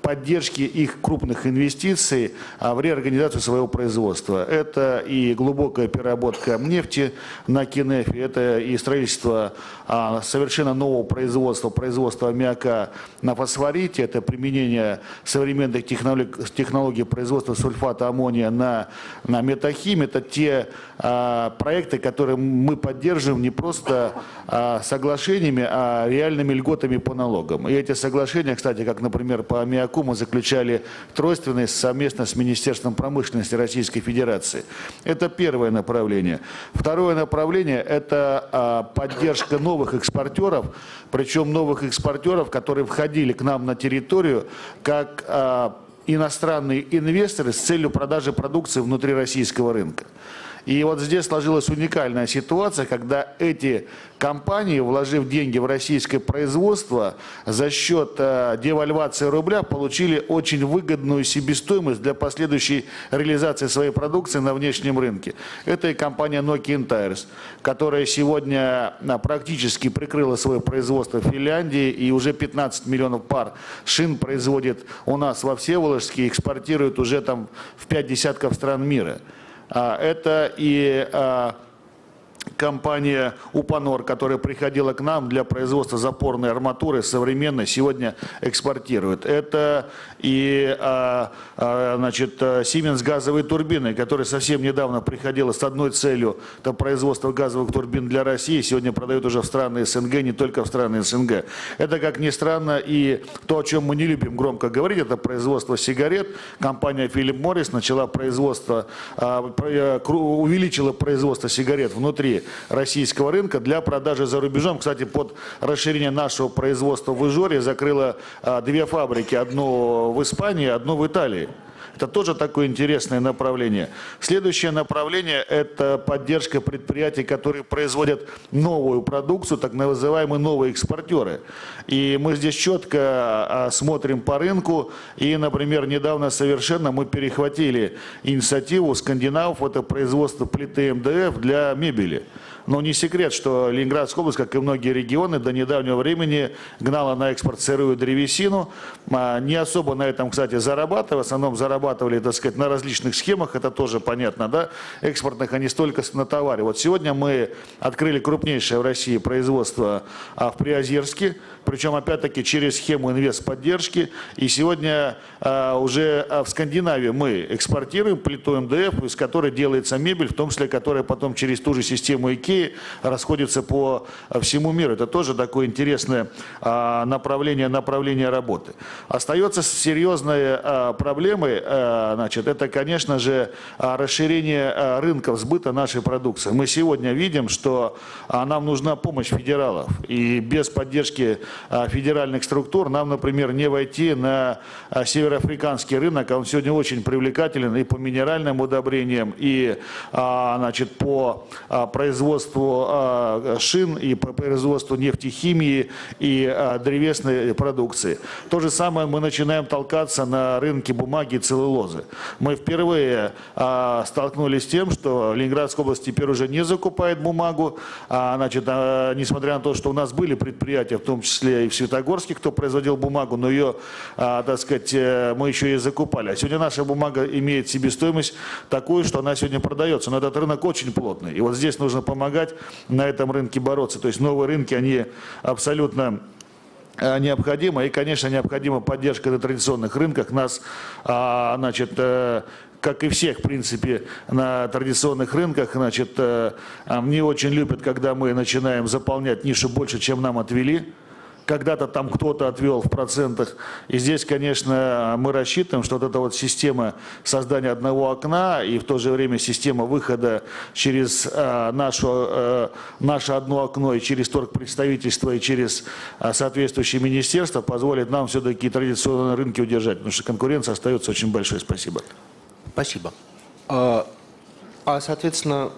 поддержки их крупных инвестиций в реорганизацию своего производства. Это и глубокая переработка нефти на Кинефе, это и строительство совершенно нового производства аммиака на фосфорите, это применение современных технологий производства сульфата аммония на метахим. Это те проекты, которые мы поддерживаем не просто соглашениями, а реальными льготами по налогам. И эти соглашения, кстати, как, например, по аммиаку мы заключали тройственные совместно с Министерством промышленности Российской Федерации. Это первое направление. Второе направление – это поддержка новых экспортеров, причем новых экспортеров, которые входили к нам на территорию как иностранные инвесторы с целью продажи продукции внутри российского рынка. И вот здесь сложилась уникальная ситуация, когда эти компании, вложив деньги в российское производство, за счет девальвации рубля получили очень выгодную себестоимость для последующей реализации своей продукции на внешнем рынке. Это и компания Nokian Tyres, которая сегодня практически прикрыла свое производство в Финляндии и уже 15 миллионов пар шин производит у нас во Всеволожске и экспортирует уже там в 5 десятков стран мира. Это и компания Упанор, которая приходила к нам для производства запорной арматуры современной, сегодня экспортирует. Это и Siemens газовые турбины, которая совсем недавно приходила с одной целью, это производство газовых турбин для России, сегодня продают уже в страны СНГ, не только в страны СНГ. Это, как ни странно, и то, о чем мы не любим громко говорить, это производство сигарет. Компания Philip Morris начала производство, увеличила производство сигарет внутри российского рынка для продажи за рубежом. Кстати, под расширение нашего производства в Ижоре закрыла 2 фабрики, одну в Испании, одну в Италии. Это тоже такое интересное направление. Следующее направление – это поддержка предприятий, которые производят новую продукцию, так называемые новые экспортеры. И мы здесь четко смотрим по рынку. И, например, недавно совершенно мы перехватили инициативу скандинавов, это производство плиты МДФ для мебели. Но не секрет, что Ленинградская область, как и многие регионы, до недавнего времени гнала на экспорт сырую древесину. Не особо на этом, кстати, зарабатывали. В основном зарабатывали, так сказать, на различных схемах. Это тоже понятно, да? Экспортных, а не столько на товаре. Вот сегодня мы открыли крупнейшее в России производство в Приозерске. Причем, опять-таки, через схему инвестподдержки. И сегодня уже в Скандинавии мы экспортируем плиту МДФ, из которой делается мебель, в том числе, которая потом через ту же систему IKEA расходится по всему миру. Это тоже такое интересное направление работы. Остается серьезной проблемой, это, конечно же, расширение рынков сбыта нашей продукции. Мы сегодня видим, что нам нужна помощь федералов. И без поддержки федеральных структур нам, например, не войти на североафриканский рынок. Он сегодня очень привлекателен и по минеральным удобрениям, и по производству шин, и по производству нефтехимии и древесной продукции. То же самое мы начинаем толкаться на рынке бумаги и целлюлозы. Мы впервые столкнулись с тем, что Ленинградская область теперь уже не закупает бумагу, несмотря на то, что у нас были предприятия, в том числе и в Светогорске, кто производил бумагу, но ее, так сказать, мы еще и закупали. А сегодня наша бумага имеет себестоимость такую, что она сегодня продается. Но этот рынок очень плотный. И вот здесь нужно помогать на этом рынке бороться. То есть новые рынки, они абсолютно необходимы. И, конечно, необходима поддержка на традиционных рынках. Нас, как и всех, в принципе, на традиционных рынках, не очень любят, когда мы начинаем заполнять нишу больше, чем нам отвели. Когда-то там кто-то отвел в процентах. И здесь, конечно, мы рассчитываем, что вот эта вот система создания одного окна и в то же время система выхода через наше одно окно и через торгпредставительство и через соответствующие министерства позволит нам все-таки традиционные рынки удержать, потому что конкуренция остается очень большой. Спасибо. Спасибо. Соответственно,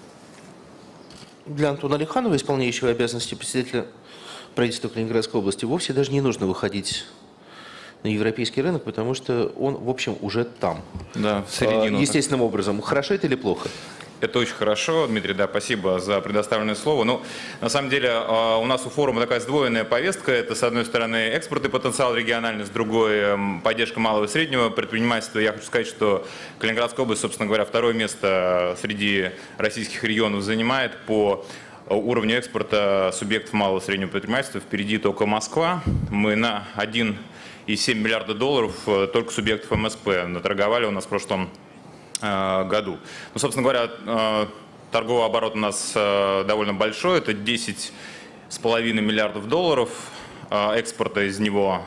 для Антона Алиханова, исполняющего обязанности председателя правительства Калининградской области, вовсе даже не нужно выходить на европейский рынок, потому что он, в общем, уже там. Да, в середину. Естественным образом. Хорошо это или плохо? Это очень хорошо, Дмитрий, да, спасибо за предоставленное слово. Ну, на самом деле, у нас у форума такая сдвоенная повестка. Это, с одной стороны, экспорт и потенциал региональный, с другой – поддержка малого и среднего предпринимательства. Я хочу сказать, что Калининградская область, собственно говоря, второе место среди российских регионов занимает по уровню экспорта субъектов малого и среднего предпринимательства. Впереди только Москва. Мы на 1,7 миллиарда долларов только субъектов МСП наторговали у нас в прошлом году. Ну, собственно говоря, торговый оборот у нас довольно большой, это 10,5 миллиардов долларов, экспорта из него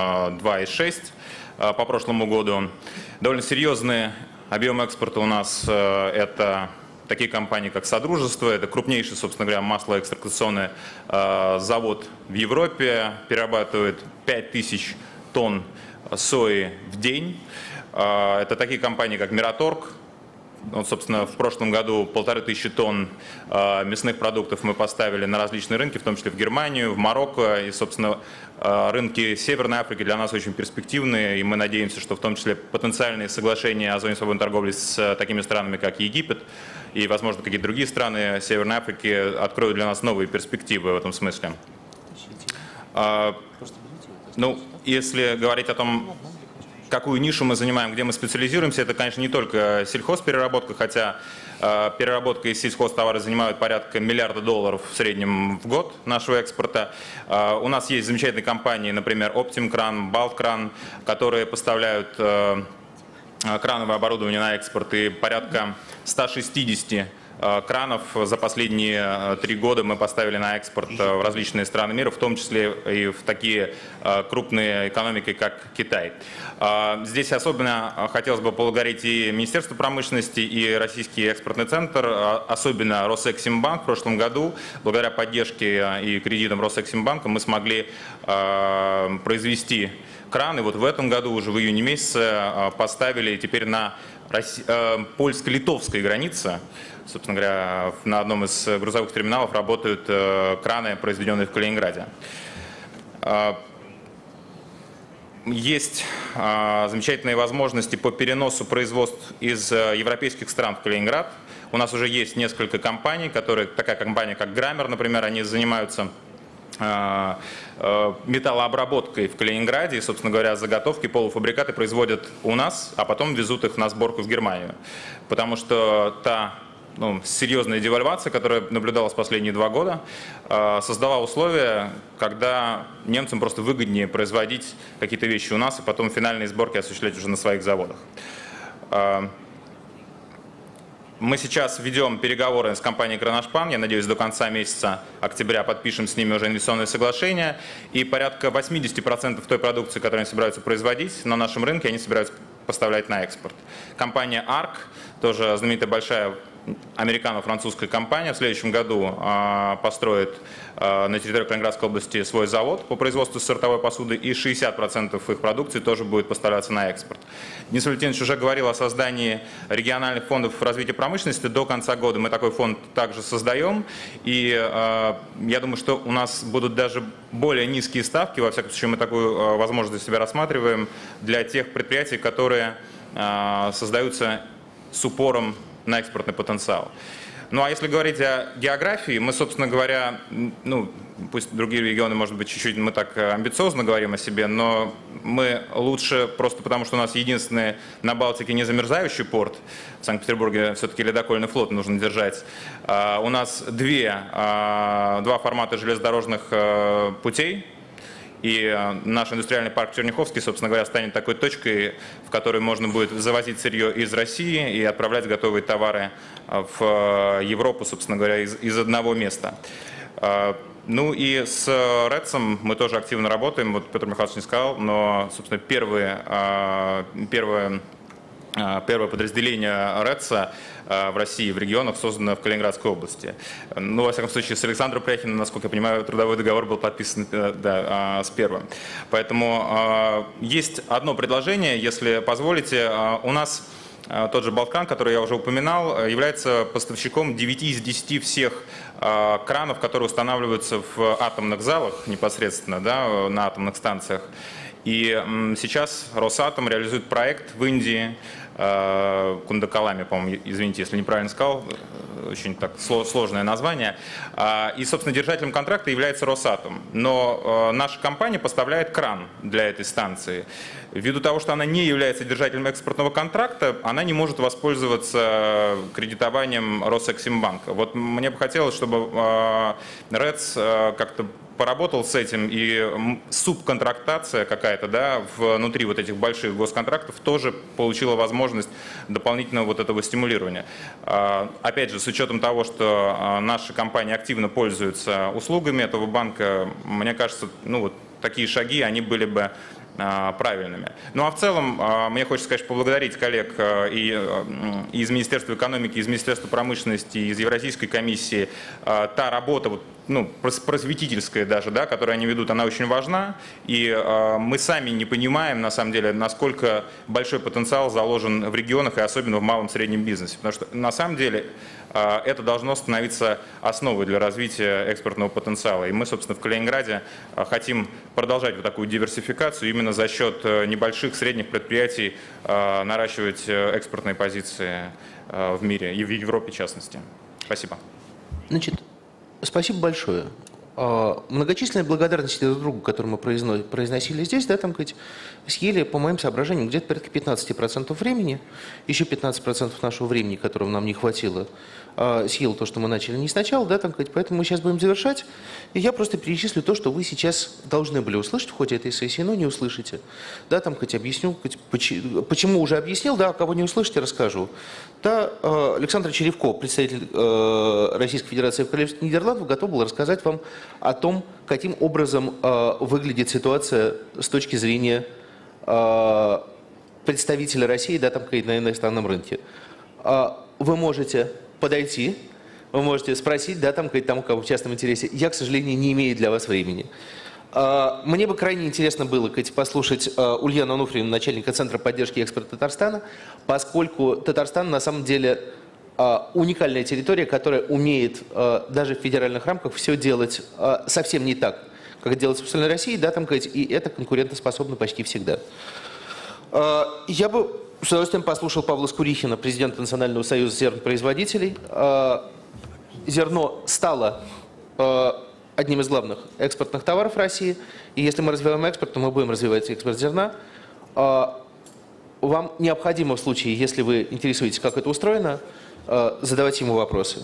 2,6 по прошлому году. Довольно серьезные объемы экспорта у нас это такие компании, как Содружество, это крупнейший, собственно говоря, маслоэкстракционный завод в Европе, перерабатывает 5000 тонн сои в день. Это такие компании, как Мираторг. Вот, собственно, в прошлом году 1500 тонн мясных продуктов мы поставили на различные рынки, в том числе в Германию, в Марокко. И, собственно, рынки Северной Африки для нас очень перспективные. И мы надеемся, что в том числе потенциальные соглашения о зоне свободной торговли с такими странами, как Египет и, возможно, какие-то другие страны Северной Африки откроют для нас новые перспективы в этом смысле. Ну, если говорить о том, какую нишу мы занимаем, где мы специализируемся, это, конечно, не только сельхозпереработка, хотя переработка и сельхозтовары занимают порядка миллиарда долларов в среднем в год нашего экспорта. У нас есть замечательные компании, например, Optimkran, Baltkrан, которые поставляют крановое оборудование на экспорт, и порядка 160 кранов за последние 3 года мы поставили на экспорт в различные страны мира, в том числе и в такие крупные экономики, как Китай. Здесь особенно хотелось бы поблагодарить и Министерство промышленности, и Российский экспортный центр, особенно Росэксимбанк. В прошлом году, благодаря поддержке и кредитам Росэксимбанка, мы смогли произвести краны. Вот в этом году, уже в июне месяце, поставили теперь на польско-литовской границе. Собственно говоря, на одном из грузовых терминалов работают краны, произведенные в Калининграде. Есть замечательные возможности по переносу производств из европейских стран в Калининград. У нас уже есть несколько компаний, такая компания, как Граммер, например, они занимаются металлообработкой в Калининграде, и, собственно говоря, заготовки, полуфабрикаты производят у нас, а потом везут их на сборку в Германию. Потому что та серьезная девальвация, которая наблюдалась последние 2 года, создала условия, когда немцам просто выгоднее производить какие-то вещи у нас и потом финальные сборки осуществлять уже на своих заводах. Мы сейчас ведем переговоры с компанией «Кроношпан». Я надеюсь, до конца месяца октября подпишем с ними уже инвестиционное соглашение. И порядка 80% той продукции, которую они собираются производить на нашем рынке, они собираются поставлять на экспорт. Компания ARC, тоже знаменитая большая американо-французская компания, в следующем году построит на территории Калининградской области свой завод по производству сортовой посуды, и 60% их продукции тоже будет поставляться на экспорт. Денис Валентинович уже говорил о создании региональных фондов развития промышленности. До конца года мы такой фонд также создаем, и я думаю, что у нас будут даже более низкие ставки, во всяком случае мы такую возможность для себя рассматриваем, для тех предприятий, которые создаются с упором на экспортный потенциал. Ну а если говорить о географии, мы, собственно говоря, пусть другие регионы, может быть, чуть-чуть мы так амбициозно говорим о себе, но мы лучше просто потому, что у нас единственный на Балтике незамерзающий порт. В Санкт-Петербурге все-таки ледокольный флот нужно держать. У нас два формата железнодорожных путей. И наш индустриальный парк Черняховский, собственно говоря, станет такой точкой, в которой можно будет завозить сырье из России и отправлять готовые товары в Европу, собственно говоря, из одного места. Ну и с РЭЦом мы тоже активно работаем, вот Петр Михайлович не сказал, но, собственно, первое подразделение РЭЦа в России, в регионах, создано в Калининградской области. Ну, во всяком случае, с Александром Пряхиным, насколько я понимаю, трудовой договор был подписан с первым. Поэтому есть одно предложение, если позволите. У нас тот же Балткан, который я уже упоминал, является поставщиком 9 из 10 всех кранов, которые устанавливаются в атомных залах непосредственно, да, на атомных станциях. И сейчас Росатом реализует проект в Индии, Кундакалами, по-моему, извините, если неправильно сказал, очень так сложное название. И, собственно, держателем контракта является Росатом. Но наша компания поставляет кран для этой станции. Ввиду того, что она не является держателем экспортного контракта, она не может воспользоваться кредитованием Росэксимбанка. Вот мне бы хотелось, чтобы РЭЦ как-то поработал с этим, и субконтрактация какая-то, да, внутри вот этих больших госконтрактов тоже получила возможность дополнительного вот этого стимулирования. Опять же, с учетом того, что наши компании активно пользуются услугами этого банка, мне кажется, ну вот такие шаги, они были бы правильными. Ну а в целом, мне хочется, конечно, поблагодарить коллег и из Министерства экономики, из Министерства промышленности, из Евразийской комиссии. Та работа, вот, ну, просветительская даже, да, которую они ведут, она очень важна. И мы сами не понимаем, на самом деле, насколько большой потенциал заложен в регионах и особенно в малом и среднем бизнесе. Потому что, на самом деле, это должно становиться основой для развития экспортного потенциала. И мы, собственно, в Калининграде хотим продолжать вот такую диверсификацию, именно за счет небольших, средних предприятий наращивать экспортные позиции в мире и в Европе в частности. Спасибо. Значит, спасибо большое. Многочисленные благодарности друг другу, которые мы произносили здесь, да, там, съели, по моим соображениям, где-то порядка 15% времени, еще 15% нашего времени, которого нам не хватило, съел то, что мы начали не сначала, да, там, поэтому мы сейчас будем завершать. И я просто перечислю то, что вы сейчас должны были услышать в ходе этой сессии, но не услышите. Да, там, объясню, почему уже объяснил, да, кого не услышите, расскажу. Да, Александр Черевко, представитель Российской Федерации в Королевстве Нидерландов, готов был рассказать вам о том, каким образом выглядит ситуация с точки зрения представителя России, да, там, на иностранном рынке. Вы можете подойти, вы можете спросить, да, там, тому, кого в частном интересе. Я, к сожалению, не имею для вас времени. Мне бы крайне интересно было послушать Ульяну Ануфриевну, начальника Центра поддержки экспорта Татарстана, поскольку Татарстан на самом деле уникальная территория, которая умеет даже в федеральных рамках все делать совсем не так, как это делается в остальной России, да, там, и это конкурентоспособно почти всегда. Я бы с удовольствием послушал Павла Скурихина, президента Национального союза зернопроизводителей. Зерно стало одним из главных экспортных товаров России, и если мы развиваем экспорт, то мы будем развивать экспорт зерна. Вам необходимо в случае, если вы интересуетесь, как это устроено, задавать ему вопросы.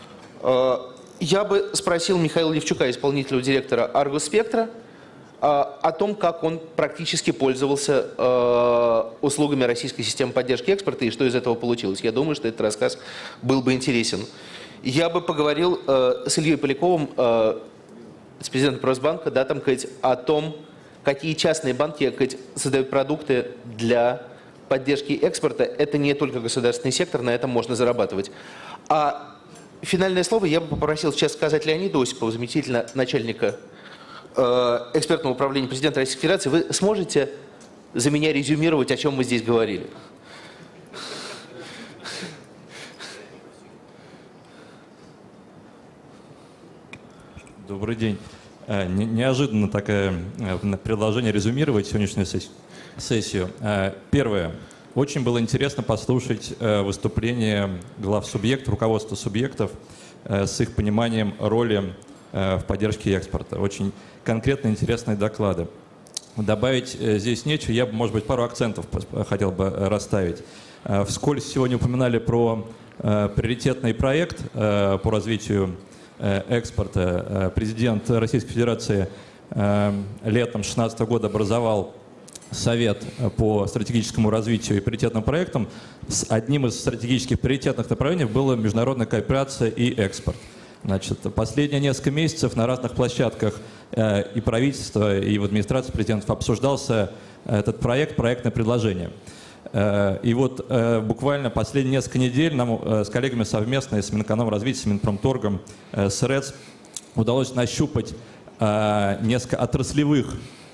Я бы спросил Михаила Левчука, исполнительного директора Argus Spectra, о том, как он практически пользовался услугами российской системы поддержки экспорта и что из этого получилось. Я думаю, что этот рассказ был бы интересен. Я бы поговорил с Ильей Поляковым, с президентом Росбанка, да, там, о том, какие частные банки создают продукты для поддержки экспорта. Это не только государственный сектор, на этом можно зарабатывать. А финальное слово я бы попросил сейчас сказать Леониду Осипову, заместителя начальника экспертного управления президента Российской Федерации. Вы сможете за меня резюмировать, о чем мы здесь говорили? Добрый день. Неожиданно такое предложение резюмировать сегодняшнюю сессию. Первое. Очень было интересно послушать выступление глав субъектов, руководства субъектов с их пониманием роли в поддержке экспорта. Очень конкретно интересные доклады. Добавить здесь нечего, я бы, может быть, пару акцентов хотел бы расставить. Вскользь сегодня упоминали про приоритетный проект по развитию экспорта. Президент Российской Федерации летом 2016 года образовал Совет по стратегическому развитию и приоритетным проектам. Одним из стратегических приоритетных направлений была международная кооперация и экспорт. Значит, последние несколько месяцев на разных площадках и правительства, и в администрации президентов обсуждался этот проект, проектное предложение. И вот буквально последние несколько недель нам с коллегами совместно, с Минэкономразвития, с Минпромторгом, с РЭЦ удалось нащупать несколько отраслевых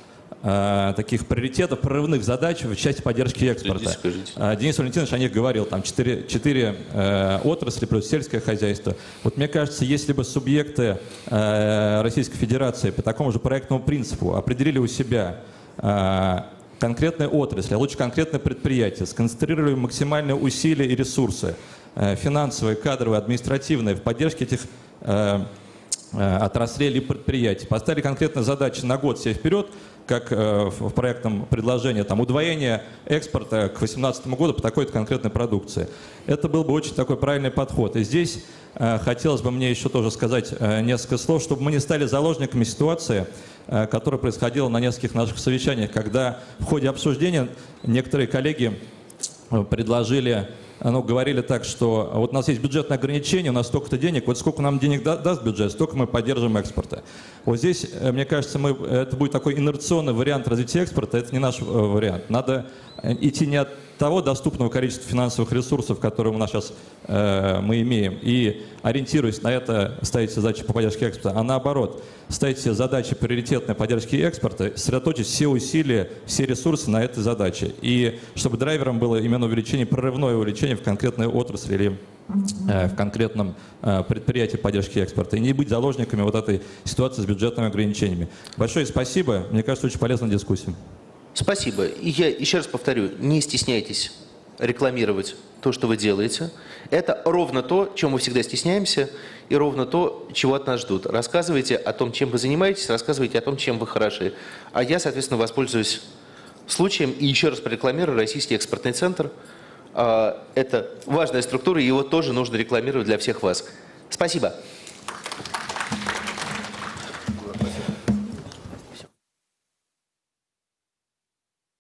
таких приоритетов, прорывных задач в части поддержки экспорта. Денис Валентинович о них говорил, там 4 отрасли плюс сельское хозяйство. Вот мне кажется, если бы субъекты Российской Федерации по такому же проектному принципу определили у себя конкретные отрасли, а лучше конкретные предприятия, сконцентрировали максимальные усилия и ресурсы, финансовые, кадровые, административные, в поддержке этих отраслей или предприятий, поставили конкретные задачи на год себе вперед, как в проектном предложении, там, удвоение экспорта к 2018 году по такой-то конкретной продукции. Это был бы очень такой правильный подход. И здесь хотелось бы мне еще тоже сказать несколько слов, чтобы мы не стали заложниками ситуации, которая происходила на нескольких наших совещаниях, когда в ходе обсуждения некоторые коллеги предложили, говорили так, что вот у нас есть бюджетное ограничение, у нас столько-то денег, вот сколько нам денег даст бюджет, столько мы поддержим экспорта. Вот здесь, мне кажется, это будет такой инерционный вариант развития экспорта, это не наш вариант. Надо идти не от того доступного количества финансовых ресурсов, которые у нас сейчас мы имеем, и ориентируясь на это, ставить задачи по поддержке экспорта, а наоборот, ставить себе задачи приоритетной поддержки экспорта, сосредоточить все усилия, все ресурсы на этой задаче. И чтобы драйвером было именно увеличение, прорывное увеличение в конкретной отрасли или в конкретном предприятии поддержки экспорта. И не быть заложниками вот этой ситуации с бюджетными ограничениями. Большое спасибо. Мне кажется, очень полезная дискуссия. Спасибо. И я еще раз повторю, не стесняйтесь рекламировать то, что вы делаете. Это ровно то, чем мы всегда стесняемся, и ровно то, чего от нас ждут. Рассказывайте о том, чем вы занимаетесь, рассказывайте о том, чем вы хороши. А я, соответственно, воспользуюсь случаем и еще раз прорекламирую Российский экспортный центр. Это важная структура, и его тоже нужно рекламировать для всех вас. Спасибо.